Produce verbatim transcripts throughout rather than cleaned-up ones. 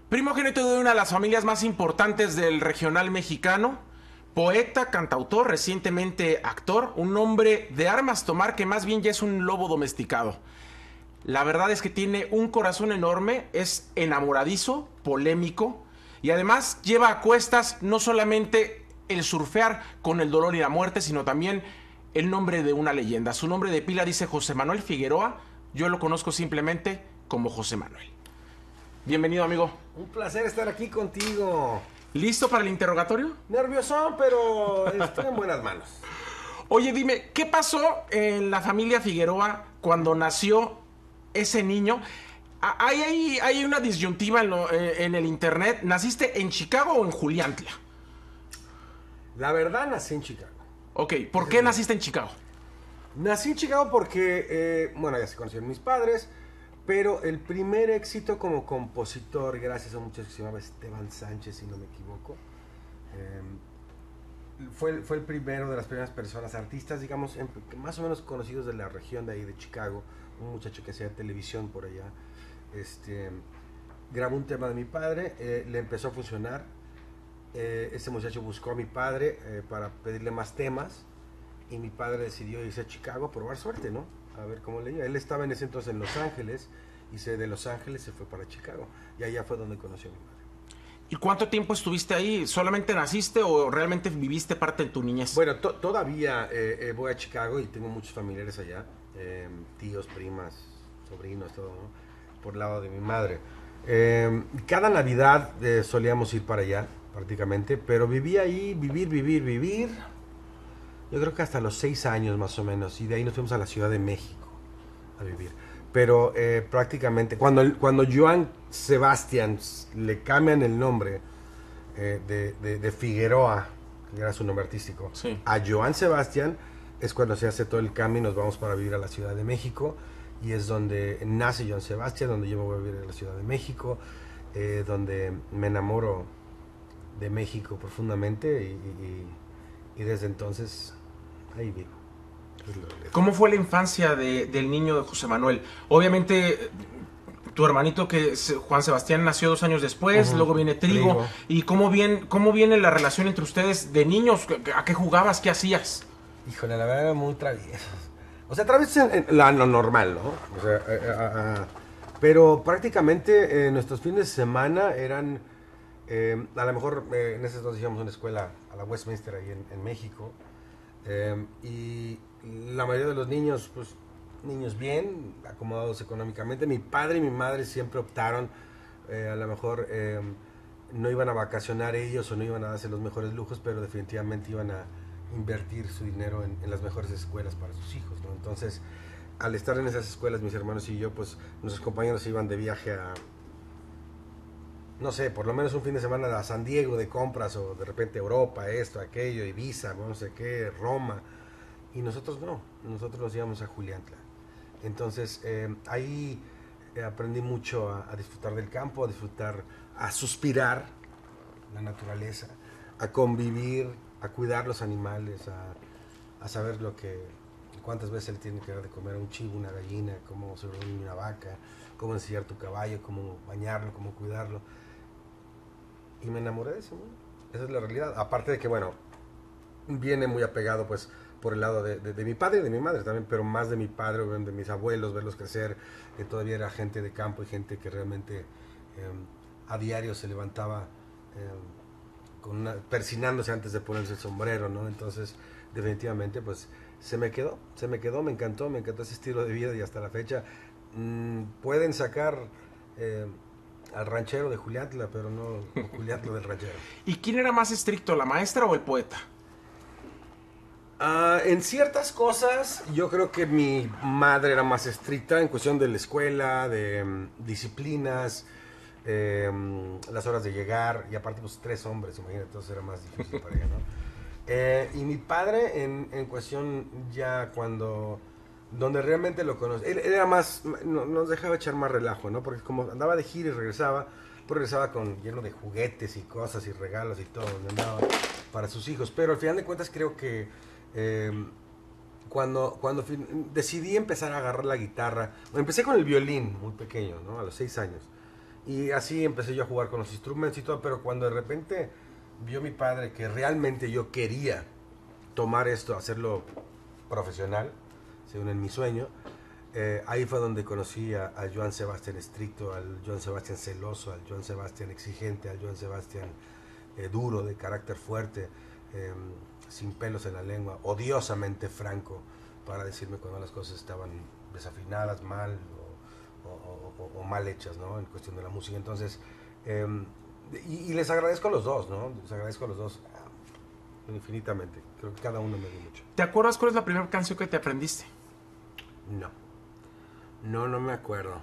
Primogénito de una de las familias más importantes del regional mexicano, poeta, cantautor, recientemente actor, un hombre de armas tomar que más bien ya es un lobo domesticado. La verdad es que tiene un corazón enorme, es enamoradizo, polémico y además lleva a cuestas no solamente el surfear con el dolor y la muerte, sino también el nombre de una leyenda. Su nombre de pila dice José Manuel Figueroa, yo lo conozco simplemente como José Manuel. Bienvenido, amigo. Un placer estar aquí contigo. ¿Listo para el interrogatorio? Nerviosón, pero estoy en buenas manos. Oye, dime, ¿qué pasó en la familia Figueroa cuando nació ese niño? Hay, hay, hay una disyuntiva en, lo, en el internet. ¿Naciste en Chicago o en Juliantla? La verdad, nací en Chicago. Ok, ¿por qué naciste en Chicago? Nací en Chicago porque, eh, bueno, ya se conocieron mis padres, pero el primer éxito como compositor, gracias a un muchacho que se llamaba Esteban Sánchez, si no me equivoco, eh, fue, fue el primero de las primeras personas, artistas, digamos, en, más o menos conocidos de la región de ahí de Chicago, un muchacho que hacía televisión por allá, este, grabó un tema de mi padre, eh, le empezó a funcionar, eh, ese muchacho buscó a mi padre eh, para pedirle más temas, y mi padre decidió irse a Chicago a probar suerte, ¿no? A ver cómo le iba. Él estaba en ese entonces en Los Ángeles, y se, de Los Ángeles se fue para Chicago, y allá fue donde conoció a mi madre. ¿Y cuánto tiempo estuviste ahí? ¿Solamente naciste o realmente viviste parte de tu niñez? Bueno, to todavía eh, eh, voy a Chicago y tengo muchos familiares allá, eh, tíos, primas, sobrinos, todo, ¿no? Por el lado de mi madre. Eh, cada Navidad eh, solíamos ir para allá, prácticamente, pero viví ahí, vivir, vivir, vivir, yo creo que hasta los seis años más o menos, y de ahí nos fuimos a la Ciudad de México a vivir. Pero eh, prácticamente, cuando, cuando Joan Sebastián le cambian el nombre eh, de, de, de Figueroa, que era su nombre artístico, sí, a Joan Sebastián, es cuando se hace todo el cambio y nos vamos para vivir a la Ciudad de México, y es donde nace Joan Sebastián, donde yo me voy a vivir a la Ciudad de México, eh, donde me enamoro de México profundamente, y, y, y desde entonces ahí vivo. ¿Cómo fue la infancia de, del niño de José Manuel? Obviamente, tu hermanito que es Juan Sebastián nació dos años después, uh-huh. Luego viene Trigo. Trigo. ¿Y cómo, bien, cómo viene la relación entre ustedes de niños? ¿A qué jugabas? ¿Qué hacías? Híjole, la verdad era muy traviesos. O sea, traviesos en, en la, lo normal, ¿no? O sea, eh, eh, eh, pero prácticamente eh, nuestros fines de semana eran, eh, a lo mejor eh, en ese entonces íbamos a una escuela, a la Westminster, ahí en, en México, eh, y la mayoría de los niños, pues, niños bien, acomodados económicamente. Mi padre y mi madre siempre optaron, eh, a lo mejor eh, no iban a vacacionar ellos o no iban a darse los mejores lujos, pero definitivamente iban a invertir su dinero en, en las mejores escuelas para sus hijos, ¿no? Entonces, al estar en esas escuelas, mis hermanos y yo, pues, nuestros compañeros iban de viaje a, no sé, por lo menos un fin de semana a San Diego de compras, o de repente Europa, esto, aquello, Ibiza, no sé qué, Roma. Y nosotros no, nosotros nos íbamos a Juliantla. Entonces, eh, ahí eh, aprendí mucho a, a disfrutar del campo, a disfrutar, a suspirar la naturaleza, a convivir, a cuidar los animales, a, a saber lo que, cuántas veces le tiene que dar de comer a un chivo, una gallina, cómo se reúne una vaca, cómo ensillar tu caballo, cómo bañarlo, cómo cuidarlo. Y me enamoré de eso, ¿no? Esa es la realidad. Aparte de que, bueno, viene muy apegado, pues, por el lado de, de, de mi padre y de mi madre también, pero más de mi padre, de mis abuelos, verlos crecer, que todavía era gente de campo y gente que realmente eh, a diario se levantaba eh, con una, persinándose antes de ponerse el sombrero, ¿no? Entonces, definitivamente, pues, se me quedó, se me quedó, me encantó, me encantó ese estilo de vida, y hasta la fecha mmm, pueden sacar eh, al ranchero de Juliantla, pero no Juliantla del ranchero. ¿Y quién era más estricto, la maestra o el poeta? Uh, en ciertas cosas yo creo que mi madre era más estricta en cuestión de la escuela, de um, disciplinas, eh, um, las horas de llegar, y aparte pues tres hombres, imagínate, entonces era más difícil para ella, ¿no? Eh, y mi padre en, en cuestión ya cuando, donde realmente lo conocí, él, él era más, no, nos dejaba echar más relajo, ¿no? Porque como andaba de gira y regresaba, pues regresaba con lleno de juguetes y cosas y regalos y todo, donde andaba para sus hijos, pero al final de cuentas creo que Eh, cuando cuando decidí empezar a agarrar la guitarra, bueno, empecé con el violín muy pequeño, ¿no? A los seis años, Y así empecé yo a jugar con los instrumentos y todo, pero cuando de repente vio mi padre que realmente yo quería tomar esto, hacerlo profesional, según en mi sueño, eh, ahí fue donde conocí a, a Joan Sebastián estricto, al Joan Sebastián celoso, al Joan Sebastián exigente, al Joan Sebastián eh, duro, de carácter fuerte, eh, sin pelos en la lengua, odiosamente franco para decirme cuando las cosas estaban desafinadas, mal o, o, o, o mal hechas, ¿no? En cuestión de la música. Entonces, eh, y, y les agradezco a los dos, ¿no? Les agradezco a los dos infinitamente. Creo que cada uno me dio mucho. ¿Te acuerdas cuál es la primera canción que te aprendiste? No. No, no me acuerdo.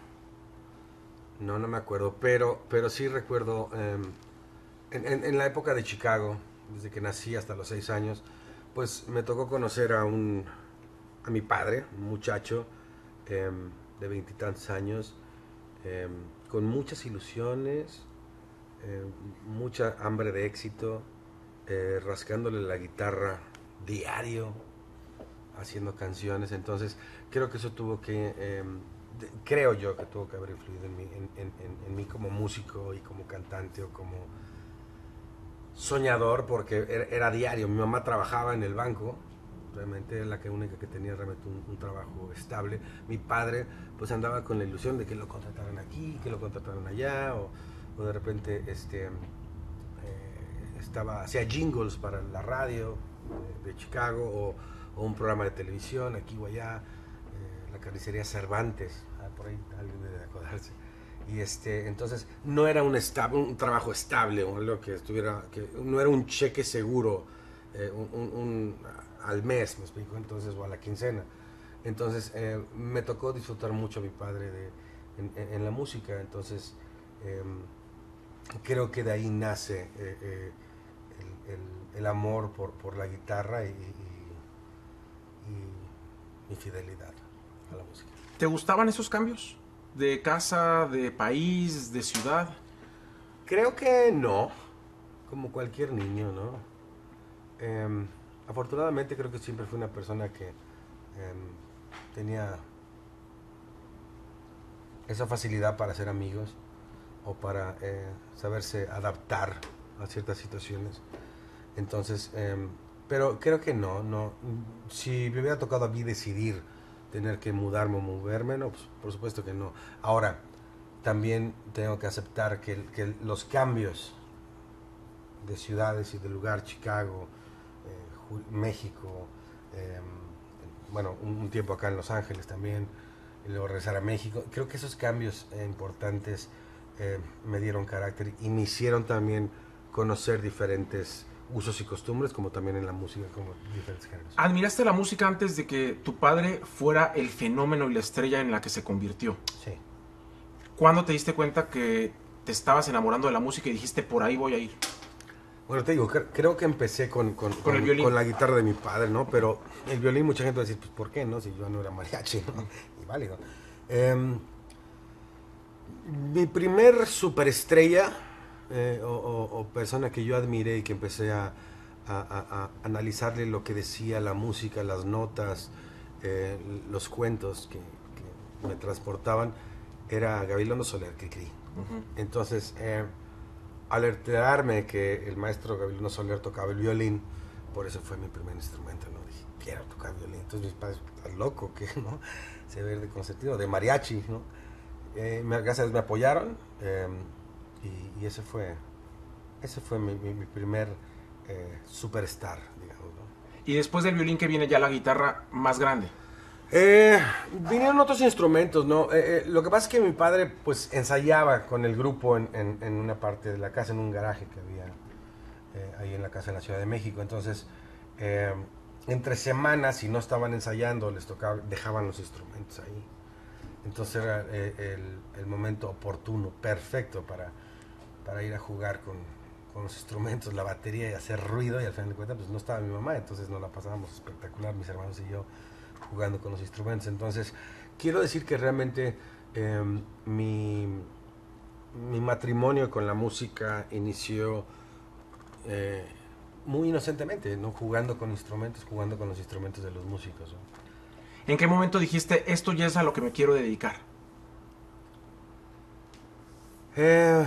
No, no me acuerdo. Pero, pero sí recuerdo eh, en, en, en la época de Chicago, desde que nací hasta los seis años, pues me tocó conocer a un a mi padre, un muchacho eh, de veintitantos años, eh, con muchas ilusiones, eh, mucha hambre de éxito, eh, rascándole la guitarra diario, haciendo canciones. Entonces creo que eso tuvo que, eh, de, creo yo que tuvo que haber influido en mí, en, en, en, en mí como músico y como cantante o como soñador, porque era, era diario. Mi mamá trabajaba en el banco, realmente era la que única que tenía realmente un, un trabajo estable. Mi padre pues andaba con la ilusión de que lo contrataran aquí, que lo contrataran allá, o, o de repente este, eh, estaba, hacía jingles para la radio de, de Chicago, o, o un programa de televisión aquí o allá, eh, la carnicería Cervantes, ah, por ahí alguien debe acordarse. Y este, entonces no era un, estable, un trabajo estable o algo que estuviera, que no era un cheque seguro, eh, un, un, un, al mes, me explico, entonces, o a la quincena. Entonces eh, me tocó disfrutar mucho a mi padre de, en, en, en la música. Entonces eh, creo que de ahí nace eh, eh, el, el, el amor por, por la guitarra y, y, y mi fidelidad a la música. ¿Te gustaban esos cambios? ¿De casa, de país, de ciudad? Creo que no, como cualquier niño, ¿no? Eh, afortunadamente creo que siempre fui una persona que eh, tenía esa facilidad para hacer amigos o para eh, saberse adaptar a ciertas situaciones. Entonces, eh, pero creo que no, no. Si me hubiera tocado a mí decidir tener que mudarme o moverme, no, pues, por supuesto que no. Ahora, también tengo que aceptar que, que los cambios de ciudades y de lugar, Chicago, eh, México, eh, bueno, un, un tiempo acá en Los Ángeles también, y luego regresar a México, creo que esos cambios eh, importantes eh, me dieron carácter y me hicieron también conocer diferentes usos y costumbres, como también en la música, como diferentes géneros. ¿Admiraste la música antes de que tu padre fuera el fenómeno y la estrella en la que se convirtió? Sí. ¿Cuándo te diste cuenta que te estabas enamorando de la música y dijiste, por ahí voy a ir? Bueno, te digo, cre creo que empecé con, con, ¿Con, con, el violín? con la guitarra de mi padre, ¿no? Pero el violín, mucha gente va a decir, pues, ¿por qué, no? Si yo no era mariachi, ¿no? Y válido. Eh, mi primer superestrella, eh, o, o, o persona que yo admiré y que empecé a, a, a, a analizarle lo que decía la música, las notas, eh, los cuentos que, que me transportaban, era Gabilondo Soler, que creí. Uh-huh. Entonces, eh, al enterarme que el maestro Gabilondo Soler tocaba el violín, por eso fue mi primer instrumento, ¿no? Dije, quiero tocar violín. Entonces mis padres, estás loco, ¿qué, no? Se ve de consentido, de mariachi, ¿no? Eh, me, gracias a Dios me apoyaron, eh, y, y ese fue, ese fue mi, mi, mi primer eh, superstar, digamos, ¿no? Y después del violín, que viene ya la guitarra más grande. Eh, vinieron otros instrumentos, ¿no? Eh, eh, lo que pasa es que mi padre, pues, ensayaba con el grupo en, en, en una parte de la casa, en un garaje que había eh, ahí en la casa en la Ciudad de México. Entonces, eh, entre semanas, si no estaban ensayando, les tocaba, dejaban los instrumentos ahí. Entonces era eh, el, el momento oportuno, perfecto para, para ir a jugar con, con los instrumentos, la batería y hacer ruido. Y al final de cuentas, pues, no estaba mi mamá, entonces nos la pasábamos espectacular, mis hermanos y yo, jugando con los instrumentos. Entonces, quiero decir que realmente eh, mi, mi matrimonio con la música inició eh, muy inocentemente, ¿no? Jugando con instrumentos, jugando con los instrumentos de los músicos, ¿no? ¿En qué momento dijiste, esto ya es a lo que me quiero dedicar? Eh,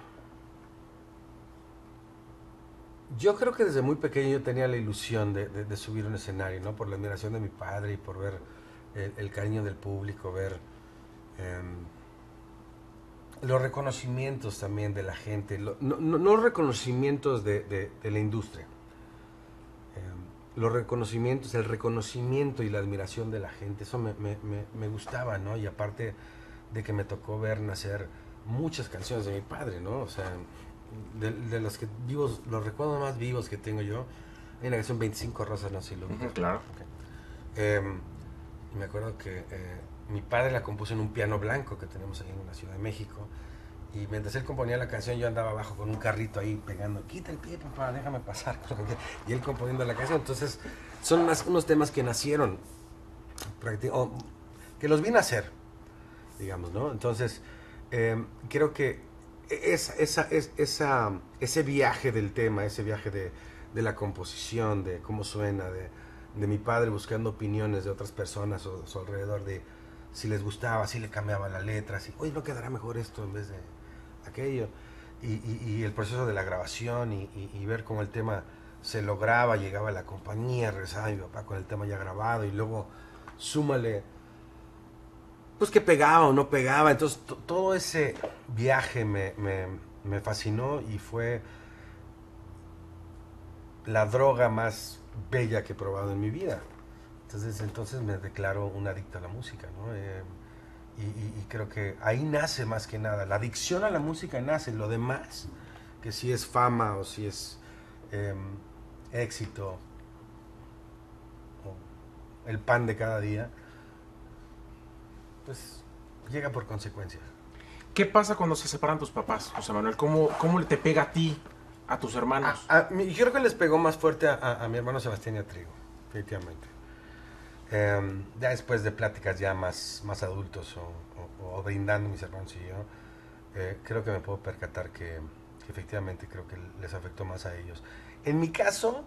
yo creo que desde muy pequeño yo tenía la ilusión de, de, de subir un escenario, ¿no? Por la admiración de mi padre y por ver el, el cariño del público, ver eh, los reconocimientos también de la gente, lo, no, no, no reconocimientos de, de, de la industria, eh, los reconocimientos, el reconocimiento y la admiración de la gente, eso me, me, me, me gustaba, ¿no? Y aparte de que me tocó ver nacer muchas canciones de mi padre, ¿no? O sea, de, de los que vivos, los recuerdos más vivos que tengo yo, hay una canción veinticinco rosas, no sé si lo Uh-huh, claro. Okay. Eh, y me acuerdo que eh, mi padre la compuso en un piano blanco que tenemos ahí en la Ciudad de México. Y mientras él componía la canción, yo andaba abajo con un carrito ahí pegando, quita el pie, papá, déjame pasar. Y él componiendo la canción. Entonces, son unas, unos temas que nacieron, o, que los vi nacer, digamos, ¿no? Entonces, eh, creo que esa, esa, esa, ese viaje del tema, ese viaje de, de la composición, de cómo suena, de, de mi padre buscando opiniones de otras personas a su alrededor, de si les gustaba, si le cambiaba la letra, si, oye, no quedará mejor esto en vez de aquello. Y, y, y el proceso de la grabación y, y, y ver cómo el tema se lograba, llegaba a la compañía, regresaba mi papá con el tema ya grabado y luego súmale, pues que pegaba o no pegaba. Entonces todo ese viaje me, me, me fascinó y fue la droga más bella que he probado en mi vida. Entonces, entonces me declaro un adicto a la música, ¿no? Eh, y, y, y creo que ahí nace más que nada. La adicción a la música nace. Lo demás, que si es fama o si es eh, éxito o el pan de cada día, pues llega por consecuencias. ¿Qué pasa cuando se separan tus papás, José Manuel? ¿Cómo, cómo te pega a ti, a tus hermanos? A, a, yo creo que les pegó más fuerte a, a, a mi hermano Sebastián y a Trigo, definitivamente. Eh, ya después de pláticas ya más, más adultos o, o, o brindando mis hermanos y yo, eh, creo que me puedo percatar que, que efectivamente creo que les afectó más a ellos. En mi caso,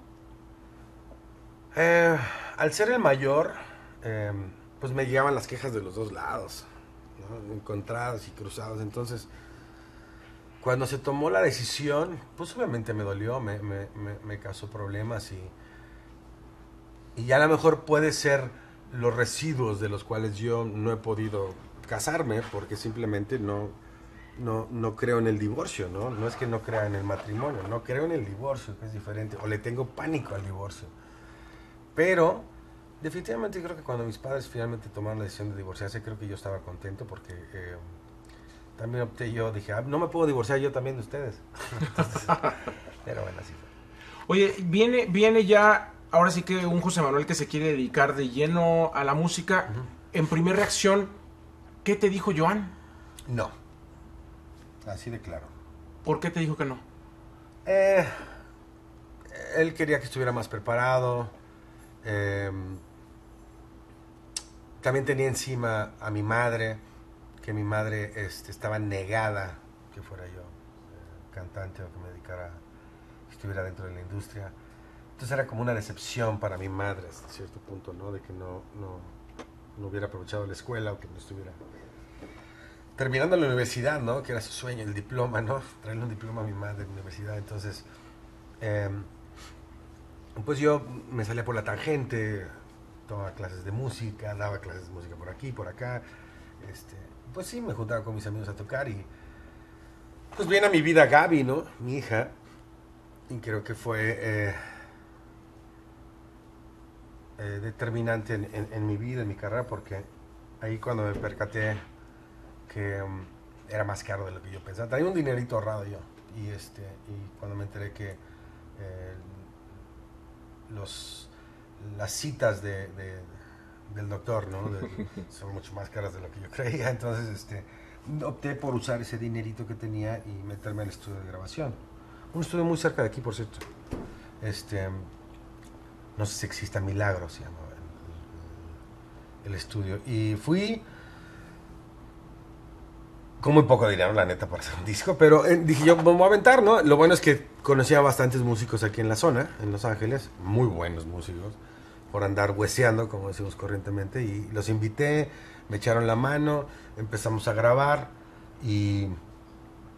eh, al ser el mayor, eh, pues me llegaban las quejas de los dos lados, ¿no? Encontradas y cruzadas. Entonces, cuando se tomó la decisión, pues obviamente me dolió, me, me, me, me causó problemas y Y ya a lo mejor puede ser los residuos de los cuales yo no he podido casarme porque simplemente no, no, no creo en el divorcio, ¿no? No es que no crea en el matrimonio, no creo en el divorcio, que es diferente, o le tengo pánico al divorcio. Pero definitivamente creo que cuando mis padres finalmente tomaron la decisión de divorciarse, creo que yo estaba contento porque eh, también opté yo, dije, ah, no me puedo divorciar yo también de ustedes. Entonces, pero bueno, así fue. Oye, viene, viene ya... Ahora sí que un José Manuel que se quiere dedicar de lleno a la música. Uh-huh. En primera reacción, ¿qué te dijo Joan? No. Así de claro. ¿Por qué te dijo que no? Eh, él quería que estuviera más preparado. Eh, también tenía encima a mi madre, que mi madre este, estaba negada que fuera yo eh, cantante o que me dedicara, que estuviera dentro de la industria. Entonces era como una decepción para mi madre hasta cierto punto, ¿no? De que no, no, no hubiera aprovechado la escuela o que no estuviera terminando la universidad, ¿no? Que era su sueño, el diploma, ¿no? Traerle un diploma a mi madre en la universidad. Entonces, eh, pues yo me salía por la tangente, tomaba clases de música, daba clases de música por aquí, por acá. Este, pues sí, me juntaba con mis amigos a tocar y pues viene a mi vida Gaby, ¿no? Mi hija. Y creo que fue... Eh, Eh, determinante en, en, en mi vida, en mi carrera, porque ahí cuando me percaté que um, era más caro de lo que yo pensaba, tenía un dinerito ahorrado yo, y este y cuando me enteré que eh, los las citas de, de del doctor, ¿no? De, son mucho más caras de lo que yo creía, entonces este opté por usar ese dinerito que tenía y meterme al estudio de grabación, un estudio muy cerca de aquí, por cierto. Este No sé si exista Milagro, se llama el, el, el estudio. Y fui con muy poco dinero, la neta, para hacer un disco. Pero eh, dije yo, vamos a aventar, ¿no? Lo bueno es que conocía a bastantes músicos aquí en la zona, en Los Ángeles. Muy buenos músicos, por andar hueseando, como decimos corrientemente. Y los invité, me echaron la mano, empezamos a grabar. Y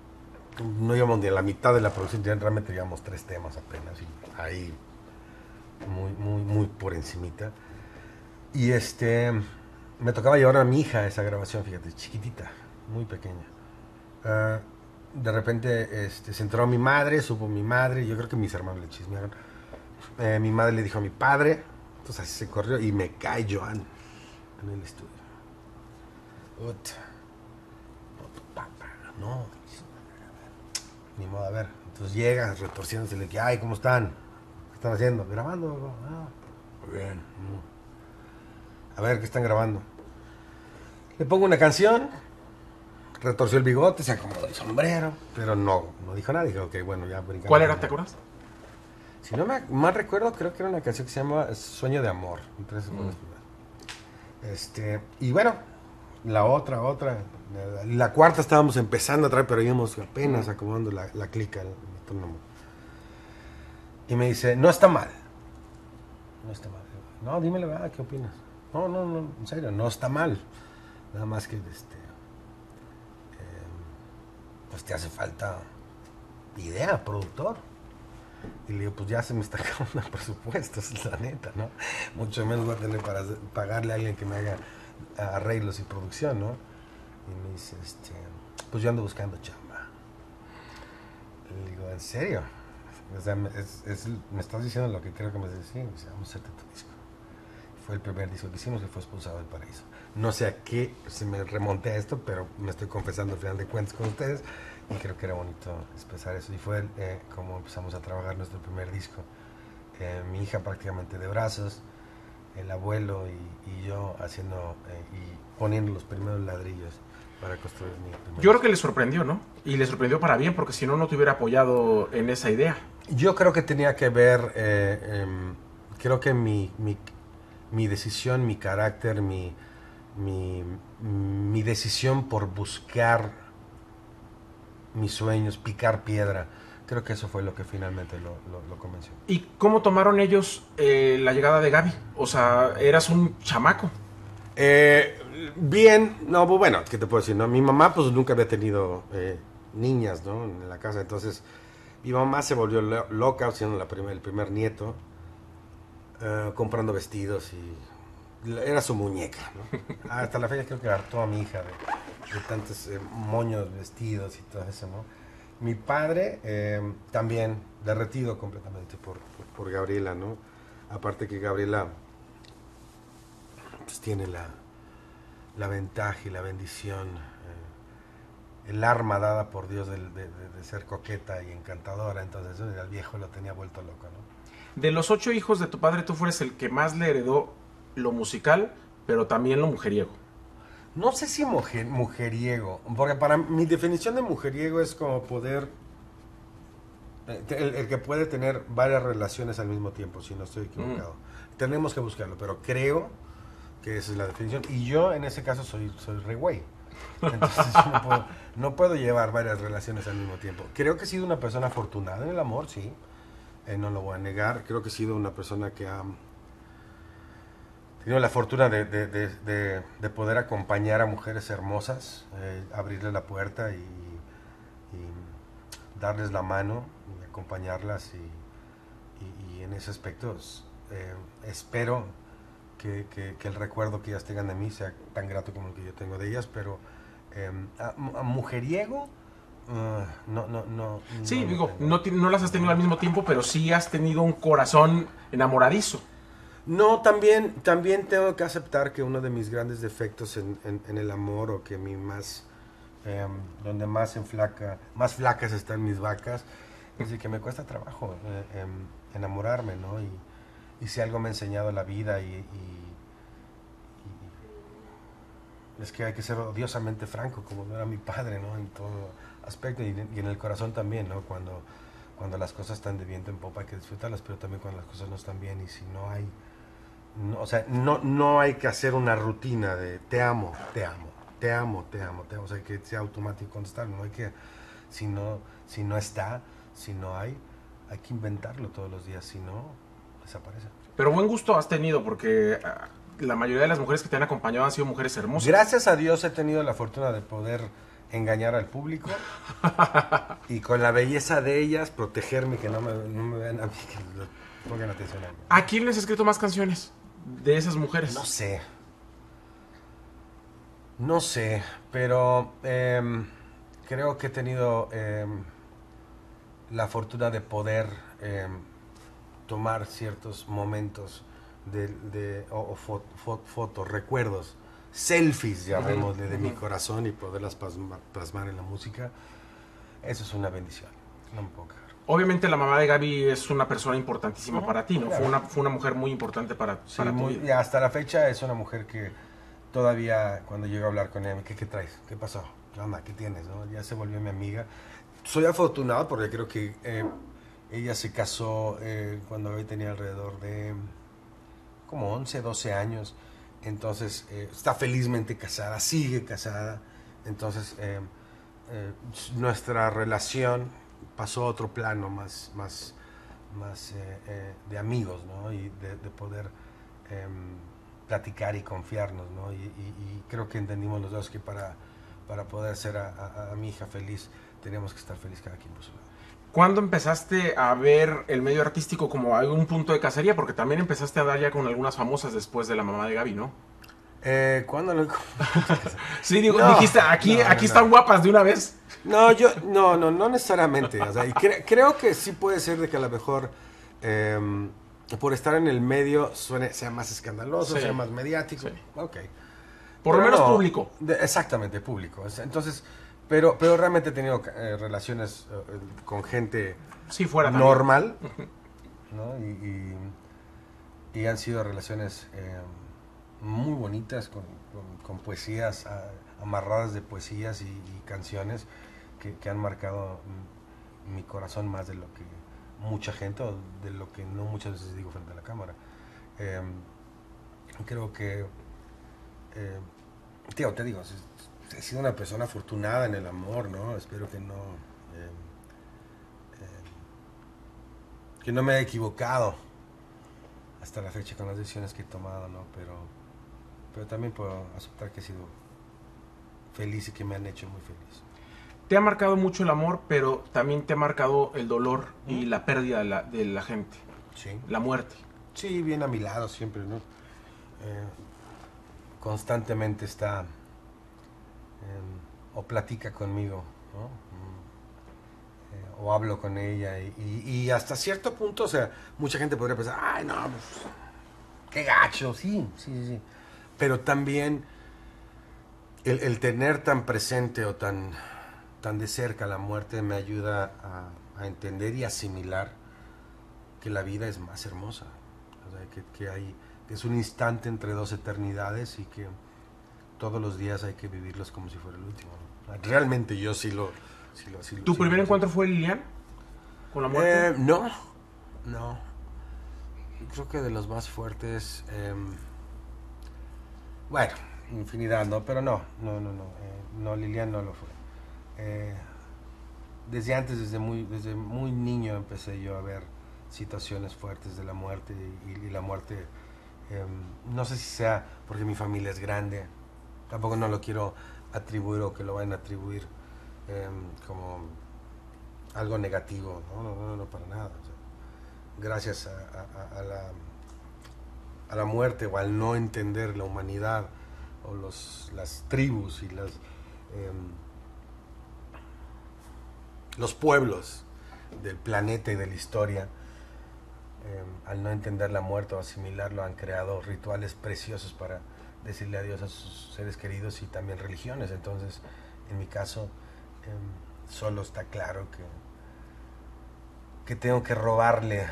no íbamos ni a la mitad de la producción, ya realmente llevamos tres temas apenas, y ahí muy, muy, muy por encimita. Y este, me tocaba llevar a mi hija a esa grabación, fíjate, chiquitita, muy pequeña. Uh, de repente este, se enteró mi madre, supo mi madre, yo creo que mis hermanos le chismearon. Eh, mi madre le dijo a mi padre, entonces así se corrió y me cae Joan en el estudio. Ut. No, papá, no. Ni modo, a ver. Entonces llega retorciéndose, le dice, ay, ¿cómo están? ¿Qué están haciendo? Grabando. Ah, muy bien. A ver, ¿qué están grabando? Le pongo una canción, retorció el bigote, se acomodó el sombrero, pero no, no dijo nada. Dije, ok, bueno, ya brincamos. ¿Cuál era, te acuerdas? Si no me mal recuerdo, creo que era una canción que se llama Sueño de Amor. Entonces, mm. este, y bueno, la otra, otra. La cuarta estábamos empezando a traer, pero íbamos apenas acomodando la, la clica, el metrónomo. Y me dice, no está mal. No está mal. No, dime la verdad, ¿qué opinas? No, no, no, en serio, no está mal. Nada más que, este, eh, pues te hace falta idea, productor. Y le digo, pues ya se me está acabando el presupuesto, esa es la neta, ¿no? Mucho menos voy a tener para pagarle a alguien que me haga arreglos y producción, ¿no? Y me dice, este, pues yo ando buscando chamba. Y le digo, ¿en serio? O sea, es, es, me estás diciendo lo que creo que me dices, sí, dice, vamos a hacerte tu disco. Fue el primer disco que hicimos, que fue Expulsado del Paraíso. No sé a qué se me remonté a esto, pero me estoy confesando al final de cuentas con ustedes, y creo que era bonito expresar eso. Y fue eh, como empezamos a trabajar nuestro primer disco. Eh, mi hija prácticamente de brazos, el abuelo y, y yo haciendo eh, y poniendo los primeros ladrillos para construir mi primer Yo creo que le sorprendió, ¿no? Y le sorprendió para bien, porque si no, no te hubiera apoyado en esa idea. Yo creo que tenía que ver, eh, eh, creo que mi, mi, mi decisión, mi carácter, mi, mi, mi decisión por buscar mis sueños, picar piedra, creo que eso fue lo que finalmente lo, lo, lo convenció. ¿Y cómo tomaron ellos eh, la llegada de Gaby? O sea, eras un chamaco. Eh, bien, no, pues bueno, ¿qué te puedo decir? No? Mi mamá pues nunca había tenido eh, niñas, ¿no? En la casa, entonces mi mamá se volvió lo loca siendo la primer, el primer nieto, eh, comprando vestidos y era su muñeca, ¿no? Hasta la fecha creo que hartó a mi hija de, de tantos eh, moños, vestidos y todo eso, ¿no? Mi padre eh, también derretido completamente por, por, por Gabriela, ¿no? Aparte que Gabriela pues tiene la, la ventaja y la bendición, eh, el arma dada por Dios de, de, de ser coqueta y encantadora, entonces el viejo lo tenía vuelto loco, ¿no? De los ocho hijos de tu padre, tú fueres el que más le heredó lo musical, pero también lo mujeriego. No sé si mujer, mujeriego, porque para mi definición de mujeriego es como poder, el, el que puede tener varias relaciones al mismo tiempo, si no estoy equivocado. Mm. Tenemos que buscarlo, pero creo que esa es la definición. Y yo en ese caso soy, soy re güey. Entonces yo no puedo, no puedo llevar varias relaciones al mismo tiempo. Creo que he sido una persona afortunada en el amor, sí. Eh, no lo voy a negar. Creo que he sido una persona que ha tenido la fortuna de, de, de, de, de poder acompañar a mujeres hermosas, eh, abrirles la puerta y, y darles la mano y acompañarlas. Y, y, y en ese aspecto eh, espero que, que, que el recuerdo que ellas tengan de mí sea tan grato como el que yo tengo de ellas, pero eh, a, a mujeriego uh, no, no, no. Sí, no, digo, no, no las has tenido al mismo tiempo, pero sí has tenido un corazón enamoradizo. No, también, también tengo que aceptar que uno de mis grandes defectos en, en, en el amor, o que mi más, eh, donde más enflaca, más flacas están mis vacas, es decir, que me cuesta trabajo eh, eh, enamorarme, ¿no? Y, y si algo me ha enseñado la vida y, y, y es que hay que ser odiosamente franco, como no era mi padre, ¿no? En todo aspecto y, y en el corazón también, ¿no? Cuando, cuando las cosas están de viento en popa hay que disfrutarlas, pero también cuando las cosas no están bien, y si no hay, no, o sea, no, no hay que hacer una rutina de te amo, te amo, te amo, te amo, te amo, o sea, que sea automático contestar, no hay que, si no, si no está, si no hay, hay que inventarlo todos los días, si no, desaparece. Pero buen gusto has tenido, porque la mayoría de las mujeres que te han acompañado han sido mujeres hermosas. Gracias a Dios he tenido la fortuna de poder engañar al público y con la belleza de ellas protegerme, que no me, no me vean a mí, que pongan atención a mí. ¿A quién les has escrito más canciones de esas mujeres? No sé. No sé, pero eh, creo que he tenido eh, la fortuna de poder eh, tomar ciertos momentos de, de, o, o fo, fo, fotos, recuerdos, selfies, llamémosle, uh-huh, de uh-huh. mi corazón y poderlas plasmar, plasmar en la música. Eso es una bendición, no me puedo quejar. Obviamente la mamá de Gaby es una persona importantísima uh-huh. para ti, ¿no? Claro. Fue, una, fue una mujer muy importante para, sí, para muy, tu vida. Y hasta la fecha es una mujer que todavía cuando llego a hablar con ella, ¿qué, qué traes? ¿Qué pasó? ¿Qué onda? ¿Qué tienes? ¿No? Ya se volvió mi amiga. Soy afortunado porque creo que eh, ella se casó eh, cuando Gaby tenía alrededor de como once, doce años. Entonces eh, está felizmente casada, sigue casada. Entonces eh, eh, nuestra relación pasó a otro plano más, más, más eh, eh, de amigos, ¿no? Y de, de poder eh, platicar y confiarnos, ¿no? Y, y, y creo que entendimos los dos que para, para poder hacer a, a, a mi hija feliz teníamos que estar feliz cada quien por su lado. ¿Cuándo empezaste a ver el medio artístico como algún punto de cacería? Porque también empezaste a dar ya con algunas famosas después de la mamá de Gaby, ¿no? Eh, ¿Cuándo lo...? Sí, digo, no, dijiste, aquí, no, aquí no, están no. guapas de una vez. No, yo, no, no, no necesariamente. O sea, y cre creo que sí puede ser de que a lo mejor eh, por estar en el medio suene, sea más escandaloso, sí. sea más mediático. Sí. Ok. Por lo menos público. De, exactamente, público. Entonces... Pero, pero realmente he tenido eh, relaciones eh, con gente sí, fuera normal, ¿no? Y, y, y han sido relaciones eh, muy bonitas, con, con, con poesías, a, amarradas de poesías y, y canciones que, que han marcado mi corazón más de lo que mucha gente, o de lo que no muchas veces digo frente a la cámara. Eh, creo que, eh, tío, te digo, he sido una persona afortunada en el amor, ¿no? Espero que no... Eh, eh, que no me haya equivocado hasta la fecha con las decisiones que he tomado, ¿no? Pero, pero también puedo aceptar que he sido feliz y que me han hecho muy feliz. Te ha marcado mucho el amor, pero también te ha marcado el dolor ¿Mm? y la pérdida de la, de la gente. Sí. La muerte. Sí, bien a mi lado siempre, ¿no? Eh, constantemente está... Eh, o platica conmigo, ¿no? Eh, o hablo con ella y, y, y hasta cierto punto, o sea, mucha gente podría pensar, ay no, pues, qué gacho, sí, sí, sí, pero también el, el tener tan presente o tan, tan de cerca la muerte me ayuda a, a entender y asimilar que la vida es más hermosa, o sea, que, que, hay, que es un instante entre dos eternidades y que todos los días hay que vivirlos como si fuera el último, ¿no? Realmente yo sí lo... Sí lo sí ¿Tu sí primer lo, encuentro sí. fue Lilian? ¿Con la muerte? Eh, no, no. Creo que de los más fuertes... Eh, bueno, infinidad, ¿no? Pero no, no, no, no. Eh, no, Lilian no lo fue. Eh, desde antes, desde muy, desde muy niño empecé yo a ver situaciones fuertes de la muerte y, y la muerte... Eh, no sé si sea porque mi familia es grande, tampoco no lo quiero atribuir o que lo vayan a atribuir eh, como algo negativo, no, no, no, no para nada. O sea, gracias a, a, a, la, a la muerte o al no entender la humanidad o los, las tribus y las, eh, los pueblos del planeta y de la historia, eh, al no entender la muerte o asimilarlo, han creado rituales preciosos para decirle adiós a sus seres queridos y también religiones. Entonces, en mi caso, eh, solo está claro que, que tengo que robarle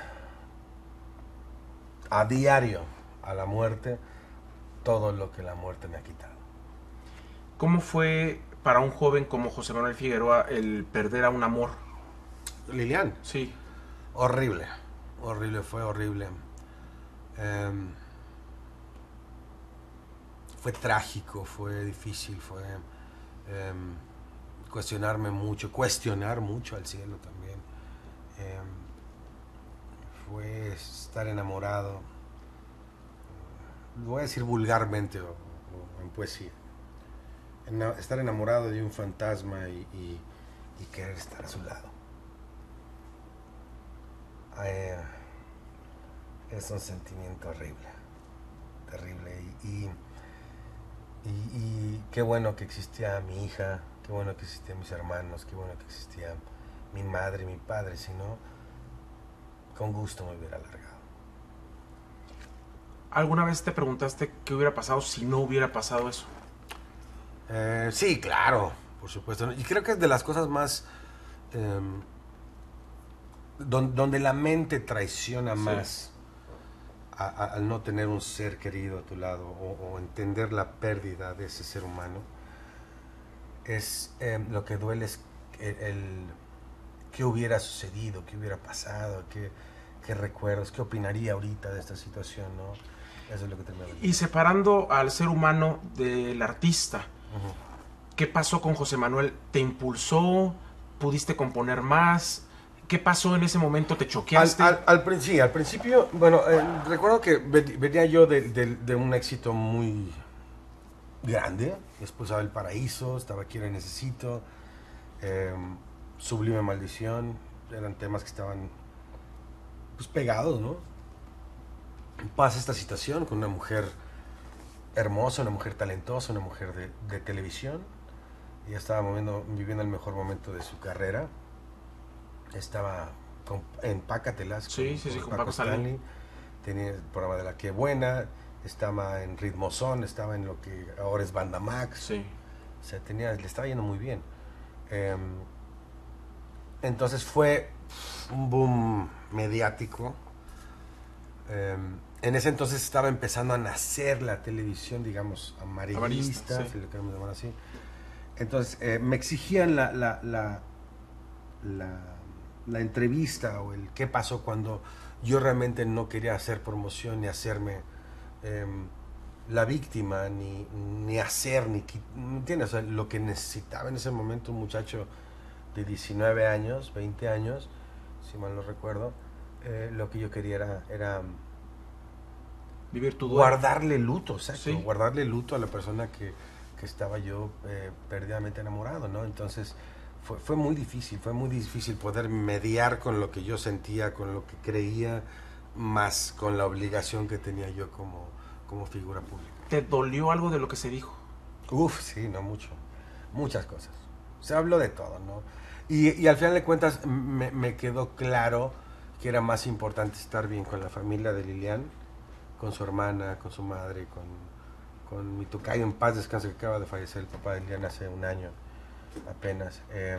a diario a la muerte todo lo que la muerte me ha quitado. ¿Cómo fue para un joven como José Manuel Figueroa el perder a un amor? Lilian. Sí. Horrible, horrible, fue horrible. Eh, Fue trágico, fue difícil, fue eh, cuestionarme mucho, cuestionar mucho al cielo también. Eh, fue estar enamorado, lo voy a decir vulgarmente o, o en poesía. ena- estar enamorado de un fantasma y, y, y querer estar a su lado. Eh, es un sentimiento horrible, terrible. Y, y, y- y qué bueno que existía mi hija, qué bueno que existían mis hermanos, qué bueno que existía mi madre y mi padre, si no, con gusto me hubiera largado. ¿Alguna vez te preguntaste qué hubiera pasado si no hubiera pasado eso? Eh, sí, claro, por supuesto. Y creo que es de las cosas más... em, don- donde la mente traiciona Sí. más a- a- al no tener un ser querido a tu lado o, o entender la pérdida de ese ser humano, es em, lo que duele es el, el qué hubiera sucedido, qué hubiera pasado, qué, qué recuerdos, qué opinaría ahorita de esta situación, ¿no? Eso es lo que termina doliendo. Y separando al ser humano del artista, Ujú. ¿qué pasó con José Manuel? ¿Te impulsó? ¿Pudiste componer más? ¿Qué pasó en ese momento? ¿Te Al, choqueaste? al, al, prin- sí, al principio, bueno, eh, recuerdo que ve- venía yo de, de- de un éxito muy grande. Después estaba El Paraíso, estaba Quiero y Necesito, eh, Sublime Maldición. Eran temas que estaban pues pegados, ¿no? Pasa esta situación con una mujer hermosa, una mujer talentosa, una mujer de, de televisión. Ella estaba moviendo, viviendo el mejor momento de su carrera. Estaba con, en Pácatelas Sí, sí, sí, con Paco Stanley. Tenía el programa de La Que Buena. Estaba en Ritmozón, estaba en lo que ahora es Banda Max. Sí. O sea, tenía, le estaba yendo muy bien. Eh, entonces fue un boom mediático. Eh, en ese entonces estaba empezando a nacer la televisión, digamos, amarillista, Amarillista, sí. si lo queremos llamar así. Entonces eh, me exigían la, la, la, la, la entrevista o el qué pasó cuando yo realmente no quería hacer promoción ni hacerme eh, la víctima, ni, ni hacer, ni qui- ¿me entiendes? O sea, lo que necesitaba en ese momento un muchacho de diecinueve años, veinte años, si mal no recuerdo, eh, lo que yo quería era, era Vivir tu duelo. guardarle luto, exacto, Sí. guardarle luto a la persona que, que estaba yo eh, perdidamente enamorado, ¿no? Entonces fue, fue muy difícil, fue muy difícil poder mediar con lo que yo sentía, con lo que creía, más con la obligación que tenía yo como, como figura pública. ¿Te dolió algo de lo que se dijo? Uf, sí, no mucho, muchas cosas. Se habló de todo, ¿no? Y, y al final de cuentas me, me quedó claro que era más importante estar bien con la familia de Lilian, con su hermana, con su madre, con, con mi tocayo en paz descanse, que acaba de fallecer el papá de Lilian hace un año apenas. Eh,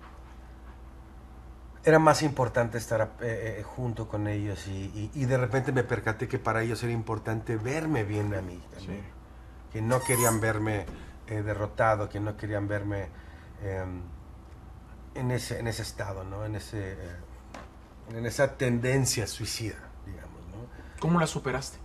era más importante estar eh, eh, junto con ellos y, y, y de repente me percaté que para ellos era importante verme bien a mí también. Sí. Que no querían verme eh, derrotado, que no querían verme eh, en, ese, en ese estado, ¿no? En, ese, eh, en esa tendencia suicida, digamos, ¿no? ¿Cómo la superaste?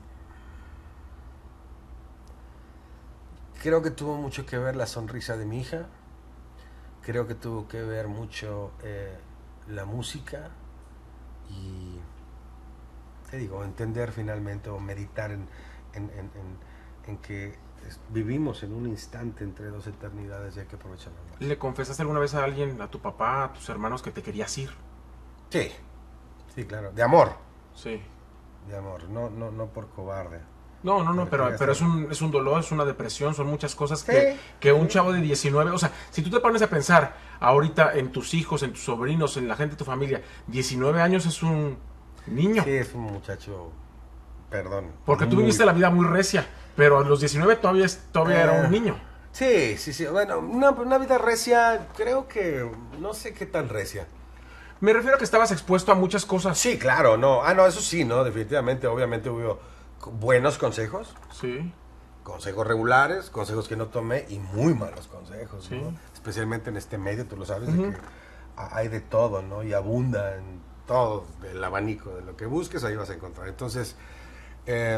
Creo que tuvo mucho que ver la sonrisa de mi hija, creo que tuvo que ver mucho eh, la música y, te digo, entender finalmente o meditar en, en, en, en, en que es, vivimos en un instante entre dos eternidades y hay que aprovecharlo más. ¿Le confesaste alguna vez a alguien, a tu papá, a tus hermanos, que te querías ir? Sí, sí, claro, de amor, Sí. de amor, no, no, no por cobarde. No, no, no, Porque pero, ya pero es, sabes. un, es un dolor, es una depresión, son muchas cosas Sí, que, que un sí. chavo de diecinueve, o sea, si tú te pones a pensar ahorita en tus hijos, en tus sobrinos, en la gente de tu familia, diecinueve años es un niño. Sí, es un muchacho, perdón. Porque tú muy- viviste la vida muy recia, pero a los diecinueve todavía, es- todavía Eh, era un niño. Sí, sí, sí. Bueno, una, una vida recia, creo que no sé qué tan recia. Me refiero a que estabas expuesto a muchas cosas. Sí, claro, no. Ah, no, eso sí, ¿no? Definitivamente, obviamente hubo co- buenos consejos, Sí. consejos regulares, consejos que no tomé y muy malos consejos, Sí. ¿no? Especialmente en este medio, tú lo sabes, Ujú. de que a- hay de todo, ¿no? Y abunda en todo el abanico de lo que busques, ahí vas a encontrar. Entonces, eh,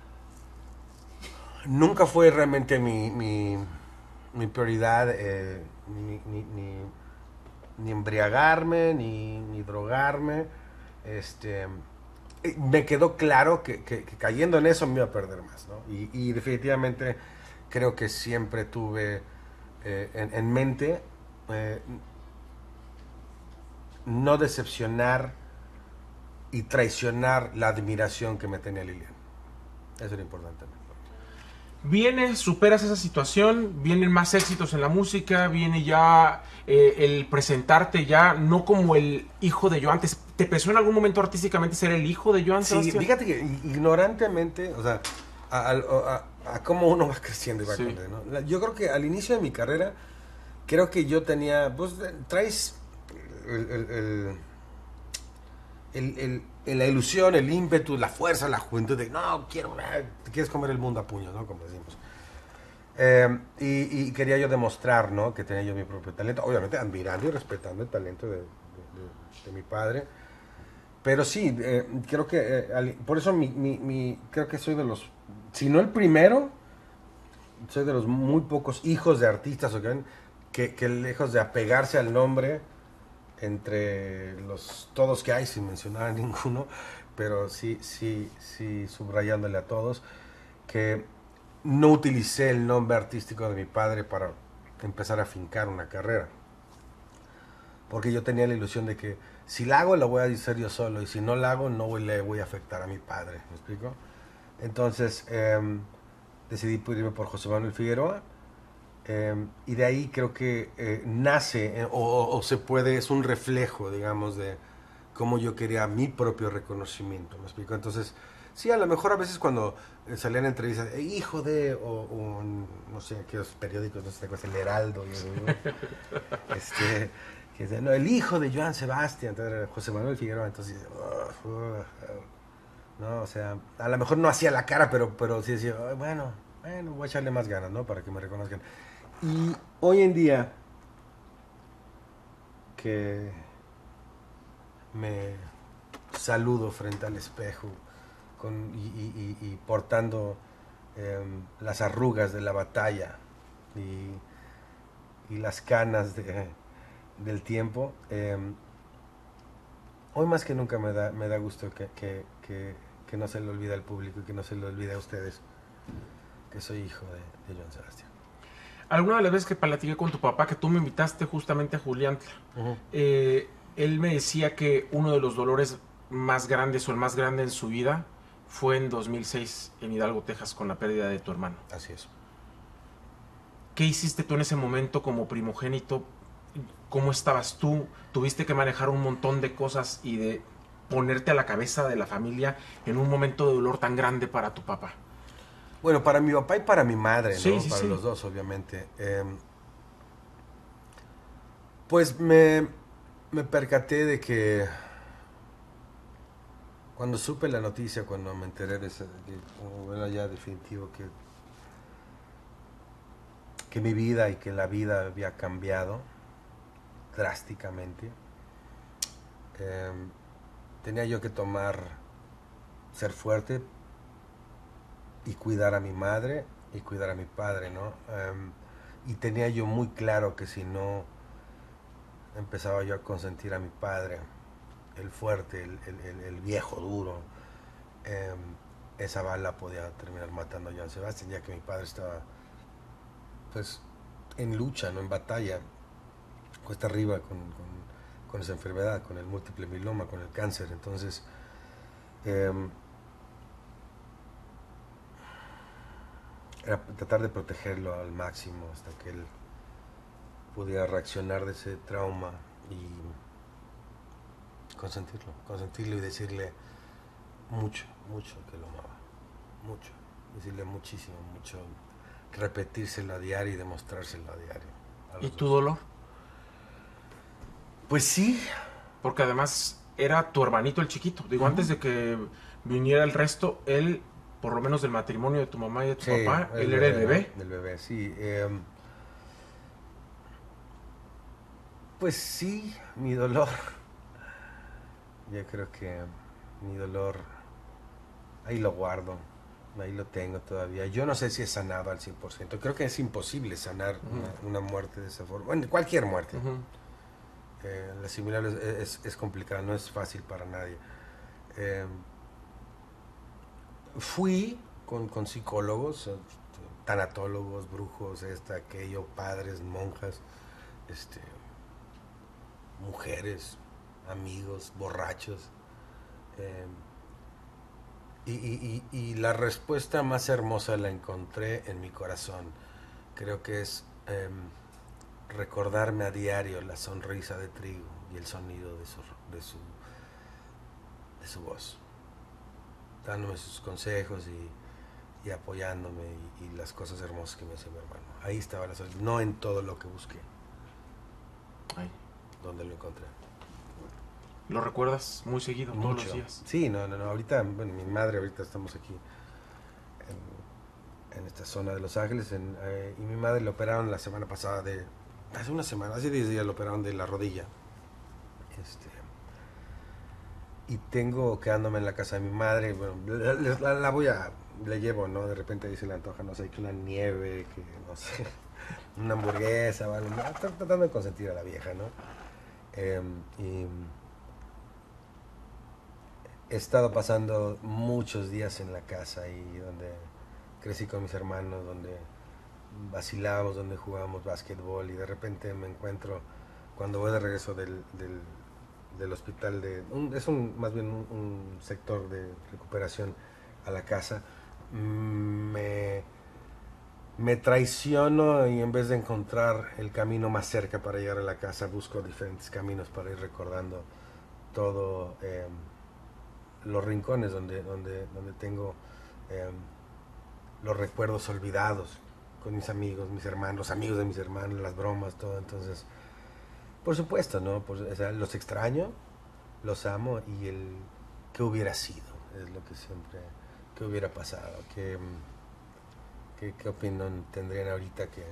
nunca fue realmente mi, mi, mi prioridad eh, ni, ni, ni, ni embriagarme, ni, ni drogarme. Este, eh, me quedó claro que, que- que cayendo en eso me iba a perder más, ¿no? Y, y definitivamente creo que siempre tuve eh, en, en mente eh, no decepcionar y traicionar la admiración que me tenía Lilian. Eso era importante. Viene, superas esa situación, vienen más éxitos en la música, viene ya eh, el presentarte ya no como el hijo de Joan. ¿Te, te pesó en algún momento artísticamente ser el hijo de Joan Sí, Sebastián? fíjate que ignorantemente, o sea, a, a, a, a cómo uno va creciendo y va Sí. creciendo, ¿no? Yo creo que al inicio de mi carrera, creo que yo tenía, pues traes el, el, el, el, el, el, la ilusión, el ímpetu, la fuerza, la juventud de, no, quiero, te quieres comer el mundo a puños, ¿no? Como decimos. Eh, y, y quería yo demostrar, ¿no? Que tenía yo mi propio talento, obviamente admirando y respetando el talento de, de, de, de mi padre. Pero sí, eh, creo que, eh, al, por eso mi, mi, mi, creo que soy de los, si no el primero, soy de los muy pocos hijos de artistas, ¿okay? que, que lejos de apegarse al nombre, entre los todos que hay, sin mencionar a ninguno, pero sí, sí, sí, subrayándole a todos, que no utilicé el nombre artístico de mi padre para empezar a fincar una carrera. Porque yo tenía la ilusión de que si la hago, la voy a hacer yo solo, y si no la hago, no le voy a afectar a mi padre. ¿Me explico? Entonces, eh, decidí irme por José Manuel Figueroa. Eh, y de ahí creo que eh, nace, eh, o, o se puede, es un reflejo, digamos, de cómo yo quería mi propio reconocimiento. ¿Me explico? Entonces, sí, a lo mejor a veces cuando eh, salían entrevistas, eh, hijo de, o, o no sé, aquellos periódicos, no sé, el Heraldo, y, este, que decía, no, el hijo de Joan Sebastián, entonces, José Manuel Figueroa, entonces, uh, uh, uh, no, o sea, a lo mejor no hacía la cara, pero, pero sí decía, oh, bueno, bueno, voy a echarle más ganas, ¿no? Para que me reconozcan. Y hoy en día, que me saludo frente al espejo con, y, y, y, y portando eh, las arrugas de la batalla y, y las canas de, del tiempo, eh, hoy más que nunca me da, me da gusto que, que, que, que no se le olvide al público y que no se le olvide a ustedes que soy hijo de, de Joan Sebastián. Alguna de las veces que platiqué con tu papá, que tú me invitaste justamente a Juliantla, uh-huh. eh, él me decía que uno de los dolores más grandes o el más grande en su vida fue en dos mil seis en Hidalgo, Texas, con la pérdida de tu hermano. Así es. ¿Qué hiciste tú en ese momento como primogénito? ¿Cómo estabas tú? ¿Tuviste que manejar un montón de cosas y de ponerte a la cabeza de la familia en un momento de dolor tan grande para tu papá? Bueno, para mi papá y para mi madre, sí, ¿no? Sí, para sí. los dos, obviamente. Eh, pues me, me percaté de que cuando supe la noticia, cuando me enteré de eso, que era ya definitivo que, que mi vida y que la vida había cambiado drásticamente, eh, tenía yo que tomar, ser fuerte y cuidar a mi madre y cuidar a mi padre, ¿no? Um, y tenía yo muy claro que si no empezaba yo a consentir a mi padre, el fuerte, el, el, el viejo duro, um, esa bala podía terminar matando a Joan Sebastián, ya que mi padre estaba pues en lucha, no en batalla, cuesta arriba con, con, con esa enfermedad, con el múltiple mieloma, con el cáncer. Entonces, um, era tratar de protegerlo al máximo hasta que él pudiera reaccionar de ese trauma y consentirlo, consentirlo y decirle mucho, mucho que lo amaba, mucho, decirle muchísimo, mucho, repetírselo a diario y demostrárselo a diario. A ¿Y tu dolor? Pues sí. Porque además era tu hermanito el chiquito, digo, uh-huh. antes de que viniera el resto, él... por lo menos del matrimonio de tu mamá y de tu sí, papá, él bebé, era el bebé. ¿no? Del bebé, sí. Eh, pues sí, mi dolor. Yo creo que mi dolor, ahí lo guardo, ahí lo tengo todavía. Yo no sé si he sanado al cien por ciento. Creo que es imposible sanar uh-huh. una, una muerte de esa forma. Bueno, cualquier muerte. Uh-huh. Eh, la asimilable es, es, es complicada, no es fácil para nadie. Eh, Fui con, con psicólogos, tanatólogos, brujos, esta, aquello, padres, monjas, este, mujeres, amigos, borrachos. Eh, y, y, y, y la respuesta más hermosa la encontré en mi corazón. Creo que es eh, recordarme a diario la sonrisa de Trigo y el sonido de su, de su, de su voz, dándome sus consejos y, y apoyándome y, y las cosas hermosas que me hacía mi hermano. Ahí estaba la salud, no en todo lo que busqué. Ay. ¿Dónde lo encontré? ¿Lo recuerdas muy seguido, Mucho. todos los días? Sí, no, no, no. Ahorita, bueno, mi madre, ahorita estamos aquí en, en esta zona de Los Ángeles en, eh, y mi madre le operaron la semana pasada de, hace una semana, hace diez días le operaron de la rodilla. Este, y tengo quedándome en la casa de mi madre, bueno, la, la, la voy a, le llevo, ¿no? De repente ahí se le antoja, no sé, que una nieve, que no sé, una hamburguesa, ¿vale? Estoy tratando de consentir a la vieja, ¿no? Eh, y he estado pasando muchos días en la casa y donde crecí con mis hermanos, donde vacilábamos, donde jugábamos básquetbol y de repente me encuentro, cuando voy de regreso del, del, del hospital, de un, es un, más bien un, un sector de recuperación a la casa, me, me traiciono y en vez de encontrar el camino más cerca para llegar a la casa, busco diferentes caminos para ir recordando todo. Eh, los rincones donde, donde, donde tengo eh, los recuerdos olvidados con mis amigos, mis hermanos, los amigos de mis hermanos, las bromas, todo. Entonces, por supuesto, ¿no? Pues, o sea, los extraño, los amo y el qué hubiera sido es lo que siempre, qué hubiera pasado, qué, qué, qué opinión tendrían ahorita que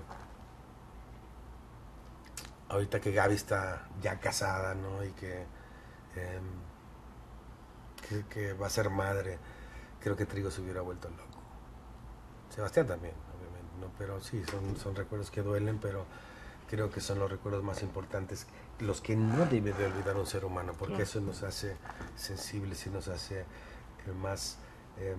ahorita que Gaby está ya casada, ¿no? Y que eh, Que, que va a ser madre, creo que Trigo se hubiera vuelto loco. Sebastián también, obviamente, ¿no? Pero sí, son, son recuerdos que duelen, pero creo que son los recuerdos más importantes, los que no debe de olvidar un ser humano, porque claro, eso nos hace sensibles y nos hace eh, más eh,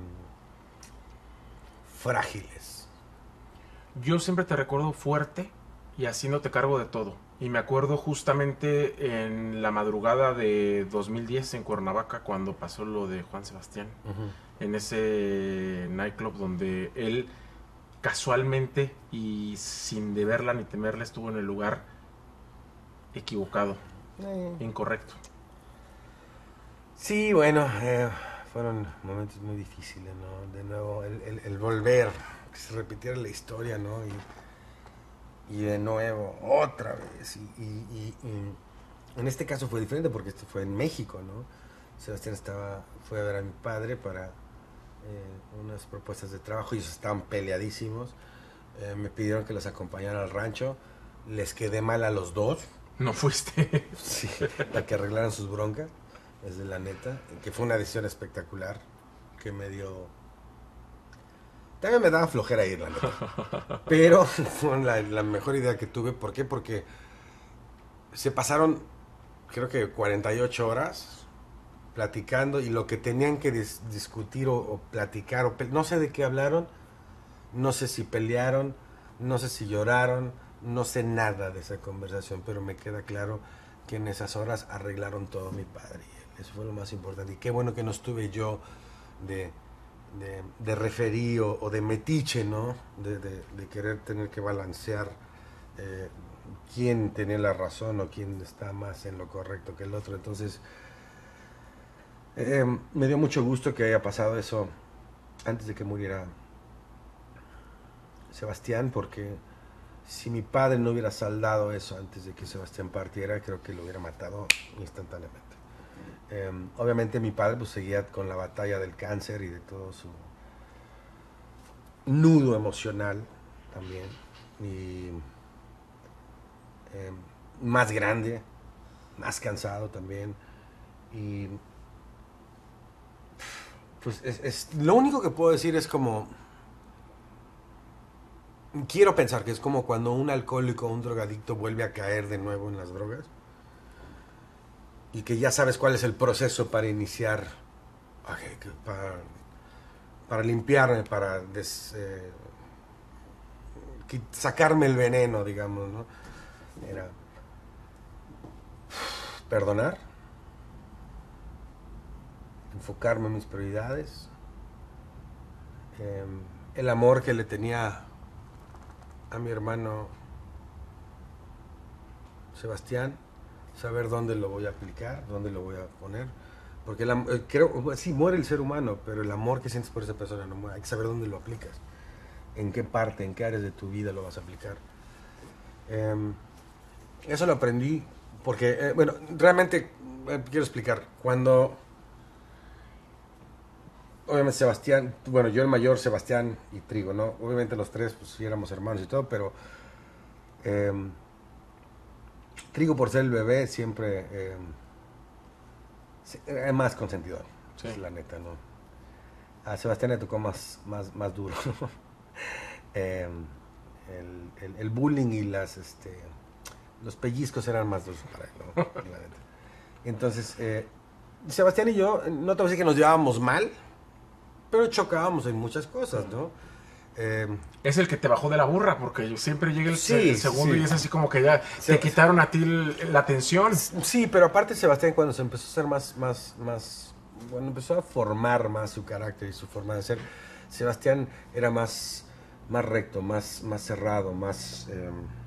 frágiles. Yo siempre te recuerdo fuerte y haciéndote cargo de todo. Y me acuerdo justamente en la madrugada de dos mil diez en Cuernavaca, cuando pasó lo de Juan Sebastián, uh-huh. en ese nightclub donde él casualmente y sin deberla ni temerla estuvo en el lugar equivocado, eh. incorrecto. Sí, bueno, eh, fueron momentos muy difíciles, ¿no? De nuevo, el, el, el volver, que se repitiera la historia, ¿no? Y, y de nuevo, otra vez. Y, y, y, y en este caso fue diferente porque esto fue en México, ¿no? Sebastián estaba, fue a ver a mi padre para eh, unas propuestas de trabajo y ellos estaban peleadísimos. Eh, me pidieron que los acompañara al rancho. Les quedé mal a los dos. ¿No fuiste? Sí, para que arreglaran sus broncas, es de la neta. Que fue una decisión espectacular que me dio... También me daba flojera ir, la neta. Pero fue la, la mejor idea que tuve. ¿Por qué? Porque se pasaron, creo que cuarenta y ocho horas platicando y lo que tenían que dis- discutir o, o platicar, o pe- no sé de qué hablaron, no sé si pelearon, no sé si lloraron, no sé nada de esa conversación, pero me queda claro que en esas horas arreglaron todo mi padre y él. Eso fue lo más importante. Y qué bueno que no estuve yo de... De, de referí o, o de metiche, ¿no? De, de, de querer tener que balancear eh, quién tenía la razón o quién está más en lo correcto que el otro. Entonces, eh, me dio mucho gusto que haya pasado eso antes de que muriera Sebastián, porque si mi padre no hubiera saldado eso antes de que Sebastián partiera, creo que lo hubiera matado instantáneamente. Eh, obviamente mi padre pues seguía con la batalla del cáncer y de todo su nudo emocional también y eh, más grande, más cansado también y pues es, es lo único que puedo decir es como quiero pensar que es como cuando un alcohólico o un drogadicto vuelve a caer de nuevo en las drogas y que ya sabes cuál es el proceso para iniciar, okay, para, para limpiarme, para des, eh, sacarme el veneno, digamos, ¿no? Era perdonar, enfocarme en mis prioridades, eh, el amor que le tenía a mi hermano Sebastián, saber dónde lo voy a aplicar, dónde lo voy a poner, porque el, eh, creo, sí, muere el ser humano, pero el amor que sientes por esa persona no muere, hay que saber dónde lo aplicas, en qué parte, en qué áreas de tu vida lo vas a aplicar. Eh, eso lo aprendí, porque, eh, bueno, realmente, eh, quiero explicar, cuando, obviamente Sebastián, bueno, yo el mayor, Sebastián y Trigo, ¿no? Obviamente los tres, pues sí éramos hermanos y todo, pero... Eh, Trigo, por ser el bebé, siempre eh, es más consentidor, sí. Es la neta, ¿no? A Sebastián le tocó más, más, más duro. eh, el, el, el bullying y las, este, los pellizcos eran más duros para él, ¿no? La neta. Entonces, eh, Sebastián y yo, no te voy a decir que nos llevábamos mal, pero chocábamos en muchas cosas, ¿no? Eh, es el que te bajó de la burra, porque siempre llega el, sí, el segundo sí. y es así como que ya sí, te quitaron a ti la atención. Sí, pero aparte Sebastián, cuando se empezó a ser más, más, más, bueno, empezó a formar más su carácter y su forma de ser, Sebastián era más, más recto, más, más cerrado, más, eh,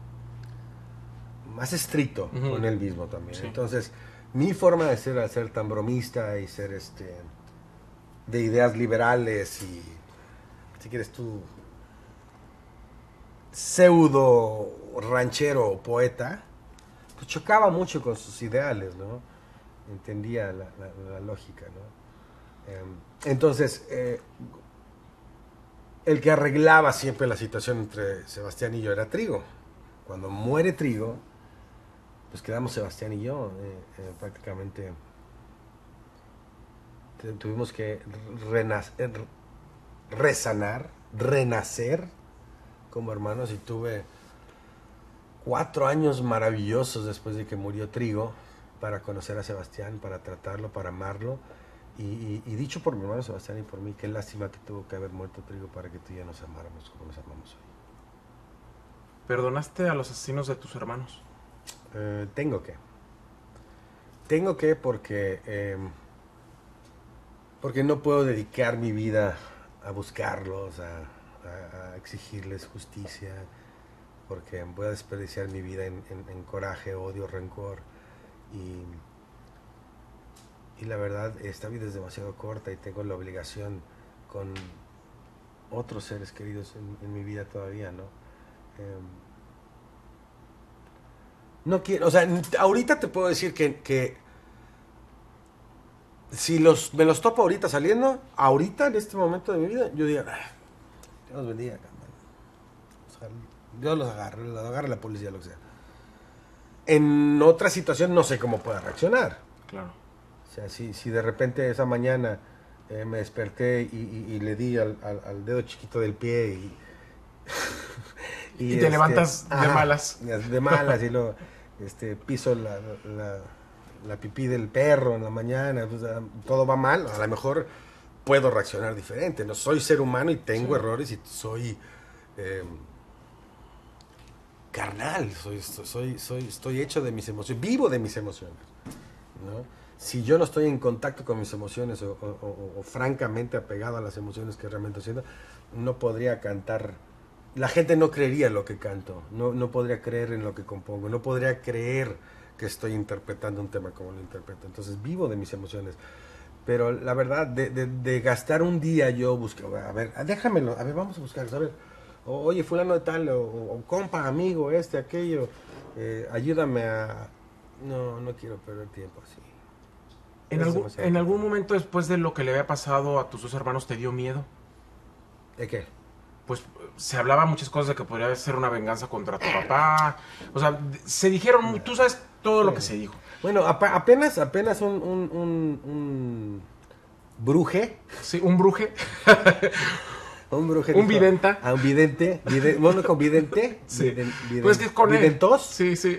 más estricto uh-huh. con él mismo también. Sí. Entonces, mi forma de ser, al ser tan bromista y ser este, de ideas liberales y, si quieres tú, pseudo ranchero o poeta, pues chocaba mucho con sus ideales, ¿no? Entendía la, la, la lógica, ¿no? Eh, entonces, eh, el que arreglaba siempre la situación entre Sebastián y yo era Trigo. Cuando muere Trigo, pues quedamos Sebastián y yo, eh, eh, prácticamente tuvimos que renacer, resanar, renacer como hermanos, y tuve cuatro años maravillosos después de que murió Trigo para conocer a Sebastián, para tratarlo, para amarlo, y, y, y dicho por mi hermano Sebastián y por mí, qué lástima que tuvo que haber muerto Trigo para que tú y yo nos amáramos como nos amamos hoy. ¿Perdonaste a los asesinos de tus hermanos? Eh, tengo que. Tengo que porque... Eh, porque no puedo dedicar mi vida a buscarlos, a, a, a exigirles justicia, porque voy a desperdiciar mi vida en, en, en coraje, odio, rencor, y, y la verdad, esta vida es demasiado corta y tengo la obligación con otros seres queridos en, en mi vida todavía, ¿no? Eh, no quiero, o sea, ahorita te puedo decir que, que si los, me los topo ahorita saliendo, ahorita, en este momento de mi vida, yo diría, ah, Dios los bendiga, o sea, Dios los agarre, los agarre la policía, lo que sea. En otra situación no sé cómo pueda reaccionar. Claro. O sea, si, si de repente esa mañana eh, me desperté y, y, y le di al, al, al dedo chiquito del pie y... y, y te este, levantas de ajá, malas. De malas y luego este, piso la... la la pipí del perro en la mañana, pues, todo va mal, a lo mejor puedo reaccionar diferente, no soy ser humano y tengo sí. errores y soy eh, carnal, soy, soy, soy, estoy hecho de mis emociones, vivo de mis emociones, ¿no? Si yo no estoy en contacto con mis emociones o, o, o, o francamente apegado a las emociones que realmente estoy haciendo, no podría cantar, la gente no creería lo que canto, no, no podría creer en lo que compongo, no podría creer que estoy interpretando un tema como lo interpreto. Entonces vivo de mis emociones. Pero la verdad, de, de, de gastar un día yo busco, a ver, déjamelo, a ver, vamos a buscar, a ver, o, oye, fulano de tal, o, o compa, amigo, este, aquello, eh, ayúdame a... No, no quiero perder tiempo así. ¿En, algún, ¿En algún momento después de lo que le había pasado a tus dos hermanos te dio miedo? ¿De qué? Pues se hablaba muchas cosas de que podría ser una venganza contra tu papá. O sea, se dijeron, tú sabes todo lo que se dijo. Bueno, ap apenas, apenas un, un, un, un bruje. Sí, un bruje. un bruje. Un dijo, videnta. A un vidente. Vide, bueno, con vidente. Sí. Viden, viden, pues que con ¿Videntos? Sí, sí.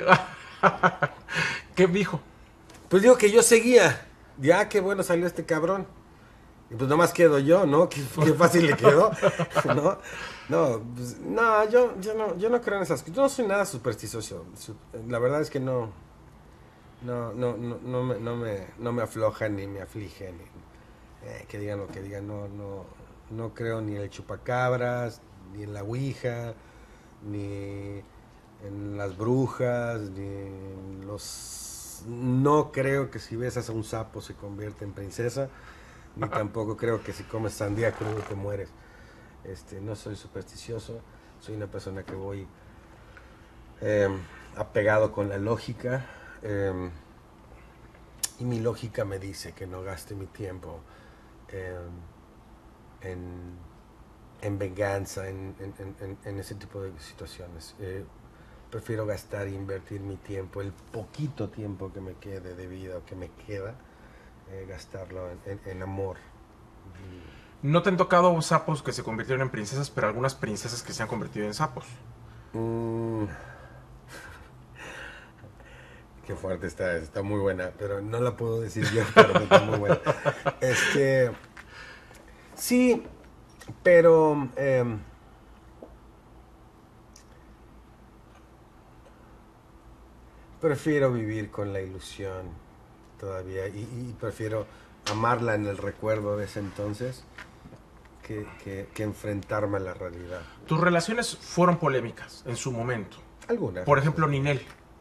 ¿Qué dijo? Pues digo que yo seguía. Ya, qué bueno salió este cabrón. Y pues nomás quedo yo, ¿no? Qué, qué fácil le quedó, ¿no? No, pues, no, yo, yo no, yo no creo en esas cosas. Yo no soy nada supersticioso. La verdad es que no, no, no, no, no me, no me, no me afloja ni me aflige, ni, eh, que digan lo que digan. No, no, no creo ni en el chupacabras, ni en la ouija, ni en las brujas, ni en los... No creo que si besas a un sapo se convierte en princesa, ni tampoco creo que si comes sandía crudo te mueres. Este, no soy supersticioso, soy una persona que voy eh, apegado con la lógica, eh, y mi lógica me dice que no gaste mi tiempo eh, en, en venganza, en, en, en, en ese tipo de situaciones. Eh, prefiero gastar e invertir mi tiempo, el poquito tiempo que me quede de vida o que me queda, eh, gastarlo en, en, en amor. ¿No te han tocado sapos que se convirtieron en princesas, pero algunas princesas que se han convertido en sapos? Mm, qué fuerte está, está muy buena, pero no la puedo decir yo, pero está muy buena. Este, sí, pero eh, prefiero vivir con la ilusión todavía y, y prefiero amarla en el recuerdo de ese entonces que, que, que enfrentarme a la realidad. Tus relaciones fueron polémicas en su momento. Algunas. Por ejemplo, Ninel.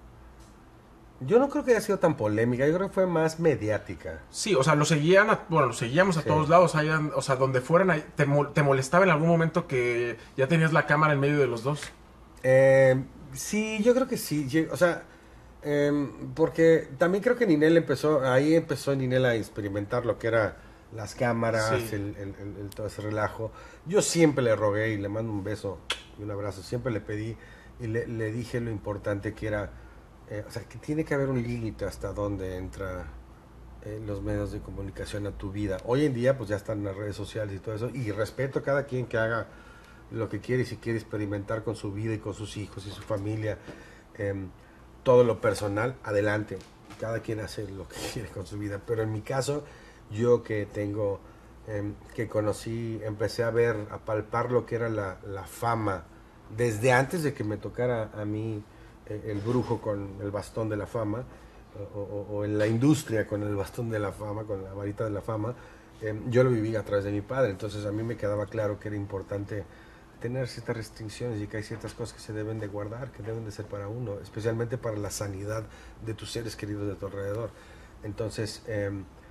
Yo no creo que haya sido tan polémica, yo creo que fue más mediática. Sí, o sea, lo seguían, a, bueno, lo seguíamos a Sí. todos lados, ahí, o sea, donde fueran, ahí, te, mol- te molestaba en algún momento que ya tenías la cámara en medio de los dos. Eh, sí, yo creo que sí. Yo- o sea, eh, porque también creo que Ninel empezó, ahí empezó Ninel a experimentar lo que era las cámaras, Sí. el, el- el- el- todo ese relajo. Yo siempre le rogué y le mando un beso y un abrazo. Siempre le pedí y le, le dije lo importante que era, eh, o sea, que tiene que haber un límite hasta donde entra eh, los medios de comunicación a tu vida. Hoy en día pues ya están las redes sociales y todo eso y respeto a cada quien que haga lo que quiere y si quiere experimentar con su vida y con sus hijos y su familia, eh, todo lo personal, adelante. Cada quien hace lo que quiere con su vida. Pero en mi caso, yo que tengo, eh, que conocí, empecé a ver, a palpar lo que era la, la fama, desde antes de que me tocara a mí eh, el brujo con el bastón de la fama, o, o, o en la industria con el bastón de la fama, con la varita de la fama, eh, yo lo viví a través de mi padre. Entonces a mí me quedaba claro que era importante tener ciertas restricciones y que hay ciertas cosas que se deben de guardar, que deben de ser para uno, especialmente para la sanidad de tus seres queridos de tu alrededor. Entonces, eh,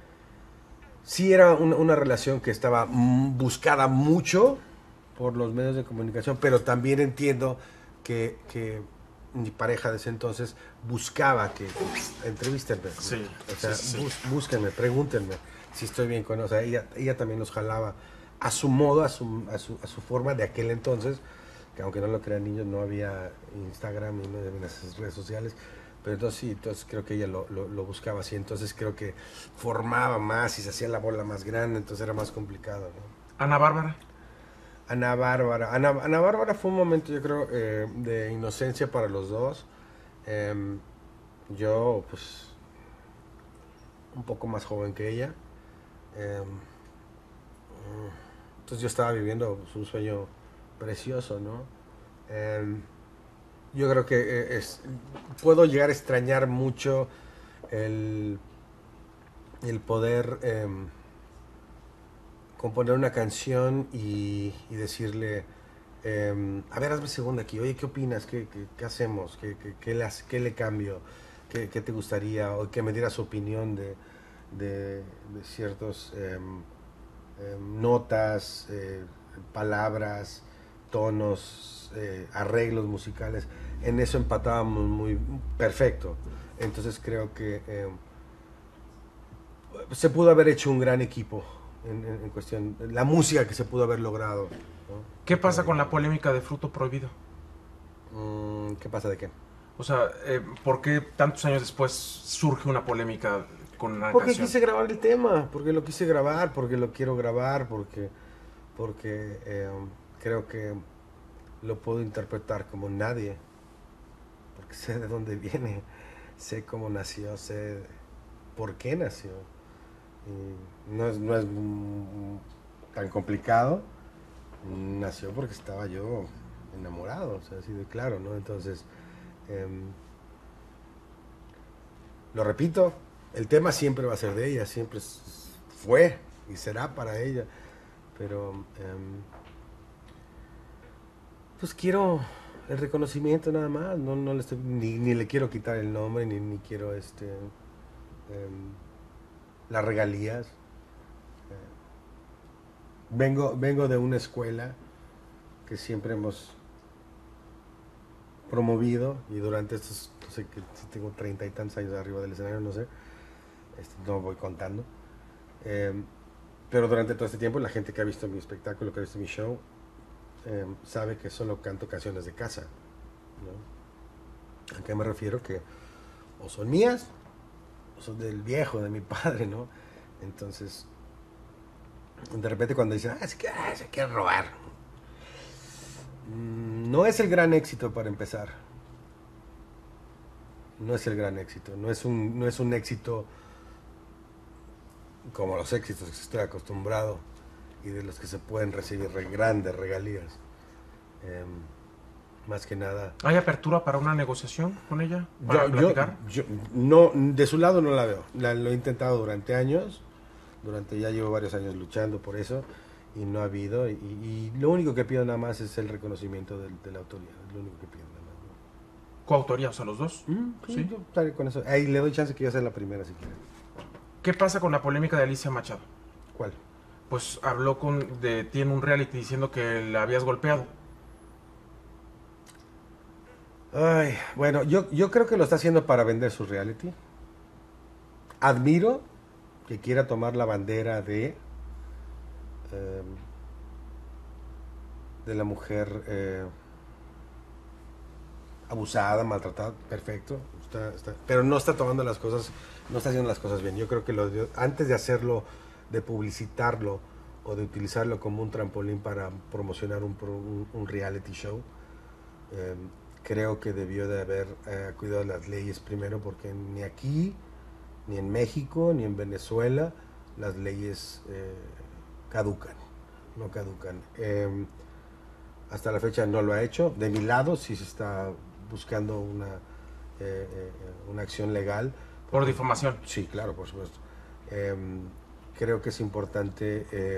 sí era un, una relación que estaba mm, buscada mucho por los medios de comunicación, pero también entiendo que, que mi pareja de ese entonces buscaba que entrevístenme. Sí, O sea, sí, sí, sí. bus, búsquenme, pregúntenme si estoy bien con... O sea, ella, ella también nos jalaba a su modo, a su, a su, a su forma de aquel entonces, que aunque no lo crean niños, no había Instagram y no había esas redes sociales, pero entonces sí, entonces creo que ella lo, lo, lo buscaba así, entonces creo que formaba más y se hacía la bola más grande, entonces era más complicado, ¿no? Ana Bárbara. Ana Bárbara, Ana, Ana Bárbara fue un momento yo creo eh, de inocencia para los dos. Eh, yo pues un poco más joven que ella. Eh, entonces yo estaba viviendo pues, un sueño precioso, ¿no? Eh, yo creo que eh, es, puedo llegar a extrañar mucho el, el poder eh, componer una canción y, y decirle, eh, a ver, hazme segunda aquí, oye, ¿qué opinas? ¿Qué, qué, qué hacemos? ¿Qué, qué, qué, le, qué le cambio? ¿Qué, ¿Qué te gustaría? O que me diera su opinión de, de, de ciertos eh, eh, notas, eh, palabras, tonos, eh, arreglos musicales. En eso empatábamos muy perfecto. Entonces creo que eh, se pudo haber hecho un gran equipo en, en, en cuestión, la música que se pudo haber logrado, ¿no? ¿Qué pasa con la polémica de Fruto Prohibido? Mm, ¿Qué pasa de qué? O sea, eh, ¿por qué tantos años después surge una polémica con una Porque canción? quise grabar el tema, porque lo quise grabar, porque lo quiero grabar, porque, porque eh, creo que lo puedo interpretar como nadie, porque sé de dónde viene, sé cómo nació, sé por qué nació. Y no es, no es mm, tan complicado. Nació porque estaba yo enamorado, o sea, así de claro, ¿no? Entonces, eh, lo repito, el tema siempre va a ser de ella, siempre fue y será para ella, pero eh, pues quiero el reconocimiento nada más, no, no le estoy, ni, ni le quiero quitar el nombre, ni, ni quiero este eh, las regalías. Vengo, vengo de una escuela que siempre hemos promovido y durante estos, no sé, que si tengo treinta y tantos años arriba del escenario, no sé, este, no voy contando. Eh, pero durante todo este tiempo la gente que ha visto mi espectáculo, que ha visto mi show, eh, sabe que solo canto canciones de casa, ¿no? ¿A qué me refiero? Que o son mías o son del viejo, de mi padre, ¿no? Entonces, de repente cuando dicen, ah, es que ah, se quiere robar, no es el gran éxito para empezar. No es el gran éxito. No es un, no es un éxito como los éxitos que estoy acostumbrado y de los que se pueden recibir re grandes regalías. Eh, más que nada. ¿Hay apertura para una negociación con ella? ¿Para yo, platicar? Yo, yo, no, de su lado no la veo. La, lo he intentado durante años. Durante ya llevo varios años luchando por eso. Y no ha habido, y, y lo único que pido nada más es el reconocimiento de, de la autoría, es lo único que pido nada más, ¿no? ¿Coautoría, o sea, los dos? Mm, sí, sí, yo estaré con eso. Ahí le doy chance que yo sea la primera si quiere. ¿Qué pasa con la polémica de Alicia Machado? ¿Cuál? Pues habló con de ti en un reality diciendo que la habías golpeado. Ay, bueno, yo, yo creo que lo está haciendo para vender su reality. Admiro que quiera tomar la bandera de de la mujer eh, abusada, maltratada, perfecto, está, está, pero no está tomando las cosas, no está haciendo las cosas bien. Yo creo que lo, antes de hacerlo, de publicitarlo o de utilizarlo como un trampolín para promocionar un, un, un reality show, eh, creo que debió de haber eh, cuidado de las leyes primero, porque ni aquí, ni en México, ni en Venezuela, las leyes eh, caducan, no caducan. Eh, hasta la fecha no lo ha hecho. De mi lado sí se está buscando una, eh, eh, una acción legal. ¿Por, ¿Por difamación? Sí, claro, por supuesto. Eh, creo que es importante eh,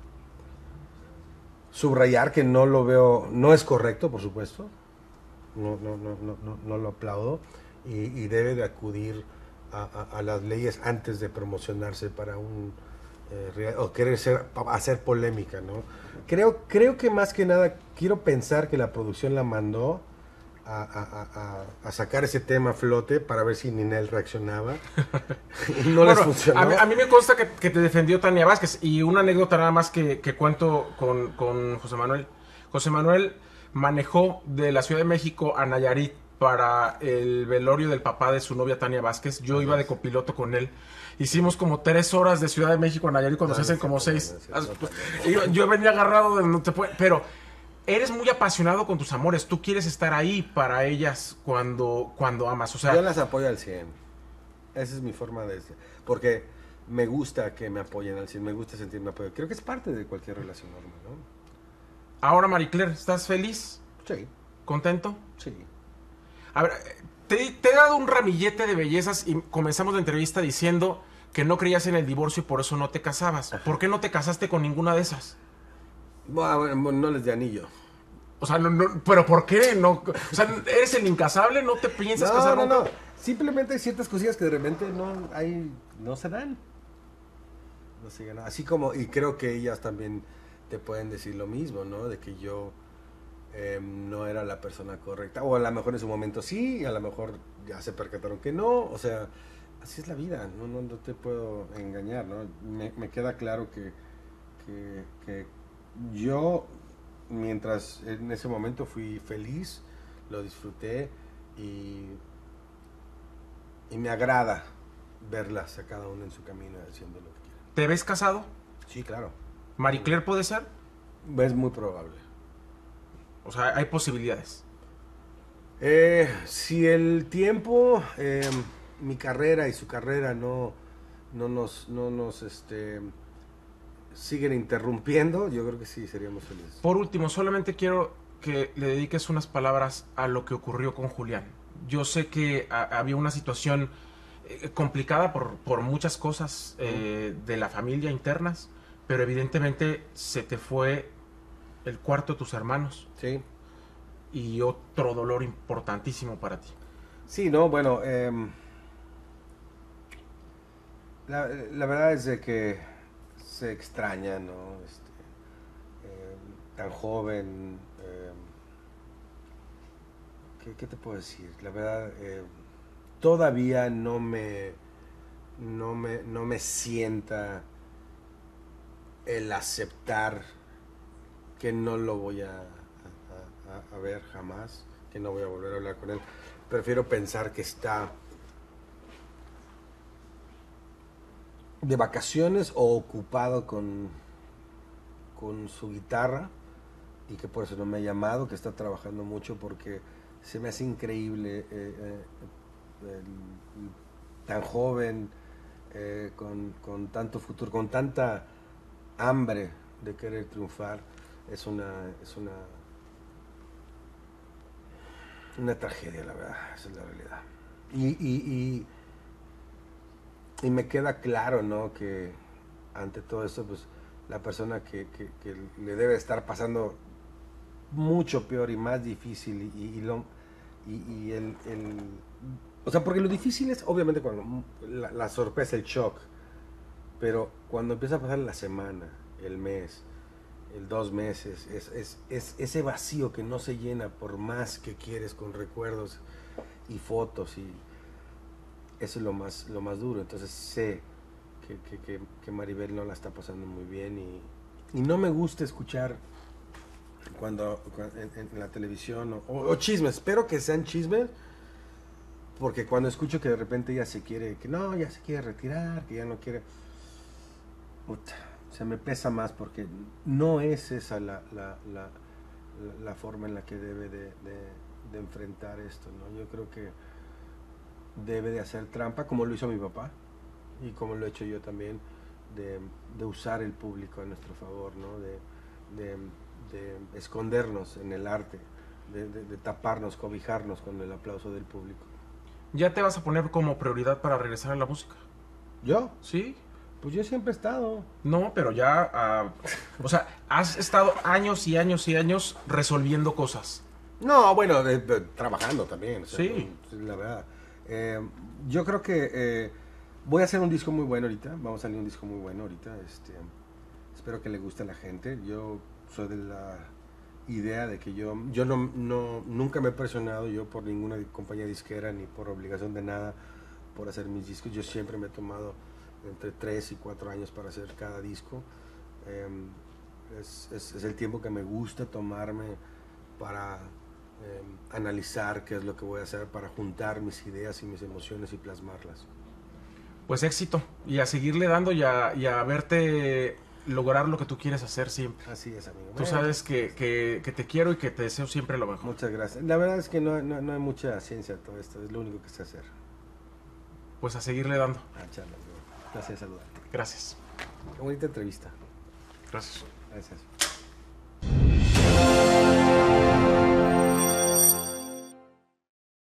subrayar que no lo veo, no es correcto, por supuesto. No, no, no, no, no, no lo aplaudo. Y, y debe de acudir a, a, a las leyes antes de promocionarse para un eh, o querer ser, hacer polémica, ¿no? Creo, creo que más que nada quiero pensar que la producción la mandó a, a, a, a sacar ese tema a flote para ver si Ninel reaccionaba. Y no bueno, les funcionó. A mí, a mí me consta que, que te defendió Tania Vázquez, y una anécdota nada más que, que cuento con, con José Manuel. José Manuel manejó de la Ciudad de México a Nayarit para el velorio del papá de su novia Tania Vázquez. Yo Así iba de copiloto con él. Hicimos como tres horas de Ciudad de México a Nayarit cuando no, se hacen no, como no, seis. No, no, no, yo, yo venía agarrado de no te puede, pero eres muy apasionado con tus amores. Tú quieres estar ahí para ellas cuando, cuando amas. O sea, yo las apoyo al cien. Esa es mi forma de... Porque me gusta que me apoyen al cien. Me gusta sentirme apoyado. Creo que es parte de cualquier relación normal, ¿no? Ahora, Marie Claire, ¿estás feliz? Sí. ¿Contento? Sí. A ver, te, te he dado un ramillete de bellezas y comenzamos la entrevista diciendo que no creías en el divorcio y por eso no te casabas. ¿Por qué no te casaste con ninguna de esas? Bueno, no les de anillo. O sea, no, no, ¿pero por qué? No, o sea, ¿eres el incasable? ¿No te piensas no, casar no, nunca? No, simplemente hay ciertas cosillas que de repente no, hay, no se dan. No se dan. Así como, y creo que ellas también te pueden decir lo mismo, ¿no? De que yo... Eh, no era la persona correcta, o a lo mejor en su momento sí, y a lo mejor ya se percataron que no, o sea, así es la vida, no, no, no te puedo engañar, ¿no? Me, me queda claro que, que, que yo, mientras en ese momento fui feliz, lo disfruté y, y me agrada verlas a cada uno en su camino haciendo lo que quieren. ¿Te ves casado? Sí, claro. ¿Marie Claire puede ser? Es muy probable. O sea, hay posibilidades. Eh, si el tiempo, eh, mi carrera y su carrera no, no nos, no nos este, siguen interrumpiendo, yo creo que sí, seríamos felices. Por último, solamente quiero que le dediques unas palabras a lo que ocurrió con Julián. Yo sé que a, había una situación eh, complicada por, por muchas cosas eh, de la familia internas, pero evidentemente se te fue el cuarto de tus hermanos. Sí. Y otro dolor importantísimo para ti. Sí, no, bueno, eh, la, la verdad es de que se extraña, ¿no? Este, eh, tan joven. Eh, ¿qué, ¿Qué te puedo decir? La verdad, eh, todavía no me, no me, no me sienta el aceptar que no lo voy a, a, a ver jamás, que no voy a volver a hablar con él. Prefiero pensar que está de vacaciones o ocupado con, con su guitarra y que por eso no me ha llamado, que está trabajando mucho, porque se me hace increíble eh, eh, el, tan joven, eh, con, con tanto futuro, con tanta hambre de querer triunfar. Es una, es una, una tragedia, la verdad, esa es la realidad. Y, y, y, y me queda claro, ¿no?, que ante todo esto, pues la persona que, que, que le debe estar pasando mucho peor y más difícil y, y lo y, y el, el, o sea, porque lo difícil es obviamente cuando la, la sorpresa, el shock, pero cuando empieza a pasar la semana, el mes, el dos meses, es, es, es ese vacío que no se llena por más que quieres con recuerdos y fotos, y eso es lo más, lo más duro. Entonces sé que, que, que, que Maribel no la está pasando muy bien, y, y no me gusta escuchar cuando, cuando en, en, la televisión o, o chismes, espero que sean chismes, porque cuando escucho que de repente ella se quiere, que no, ya se quiere retirar, que ya no quiere, puta, se me pesa más, porque no es esa la, la, la, la forma en la que debe de, de, de enfrentar esto, ¿no? Yo creo que debe de hacer trampa, como lo hizo mi papá y como lo he hecho yo también, de, de usar el público a nuestro favor, ¿no? De, de, de escondernos en el arte, de, de, de taparnos, cobijarnos con el aplauso del público. ¿Ya te vas a poner como prioridad para regresar a la música? ¿Yo? Sí. Pues yo siempre he estado. No, pero ya, uh, o sea, has estado años y años y años resolviendo cosas. No, bueno, de, de, trabajando también. O sea, sí. No, la verdad. Eh, yo creo que eh, voy a hacer un disco muy bueno ahorita. Vamos a salir un disco muy bueno ahorita. Este, espero que le guste a la gente. Yo soy de la idea de que yo, yo no, no, nunca me he presionado yo por ninguna compañía disquera ni por obligación de nada por hacer mis discos. Yo siempre me he tomado entre tres y cuatro años para hacer cada disco. Eh, es, es, es el tiempo que me gusta tomarme para eh, analizar qué es lo que voy a hacer, para juntar mis ideas y mis emociones y plasmarlas. Pues éxito, y a seguirle dando y a, y a verte lograr lo que tú quieres hacer siempre. Así es, amigo. Tú bueno, sabes que, que, que te quiero y que te deseo siempre lo mejor. Muchas gracias. La verdad es que no, no, no hay mucha ciencia todo esto, es lo único que sé hacer. Pues a seguirle dando. A charlas, gracias, saludarte. Gracias. Qué bonita entrevista. Gracias. Gracias.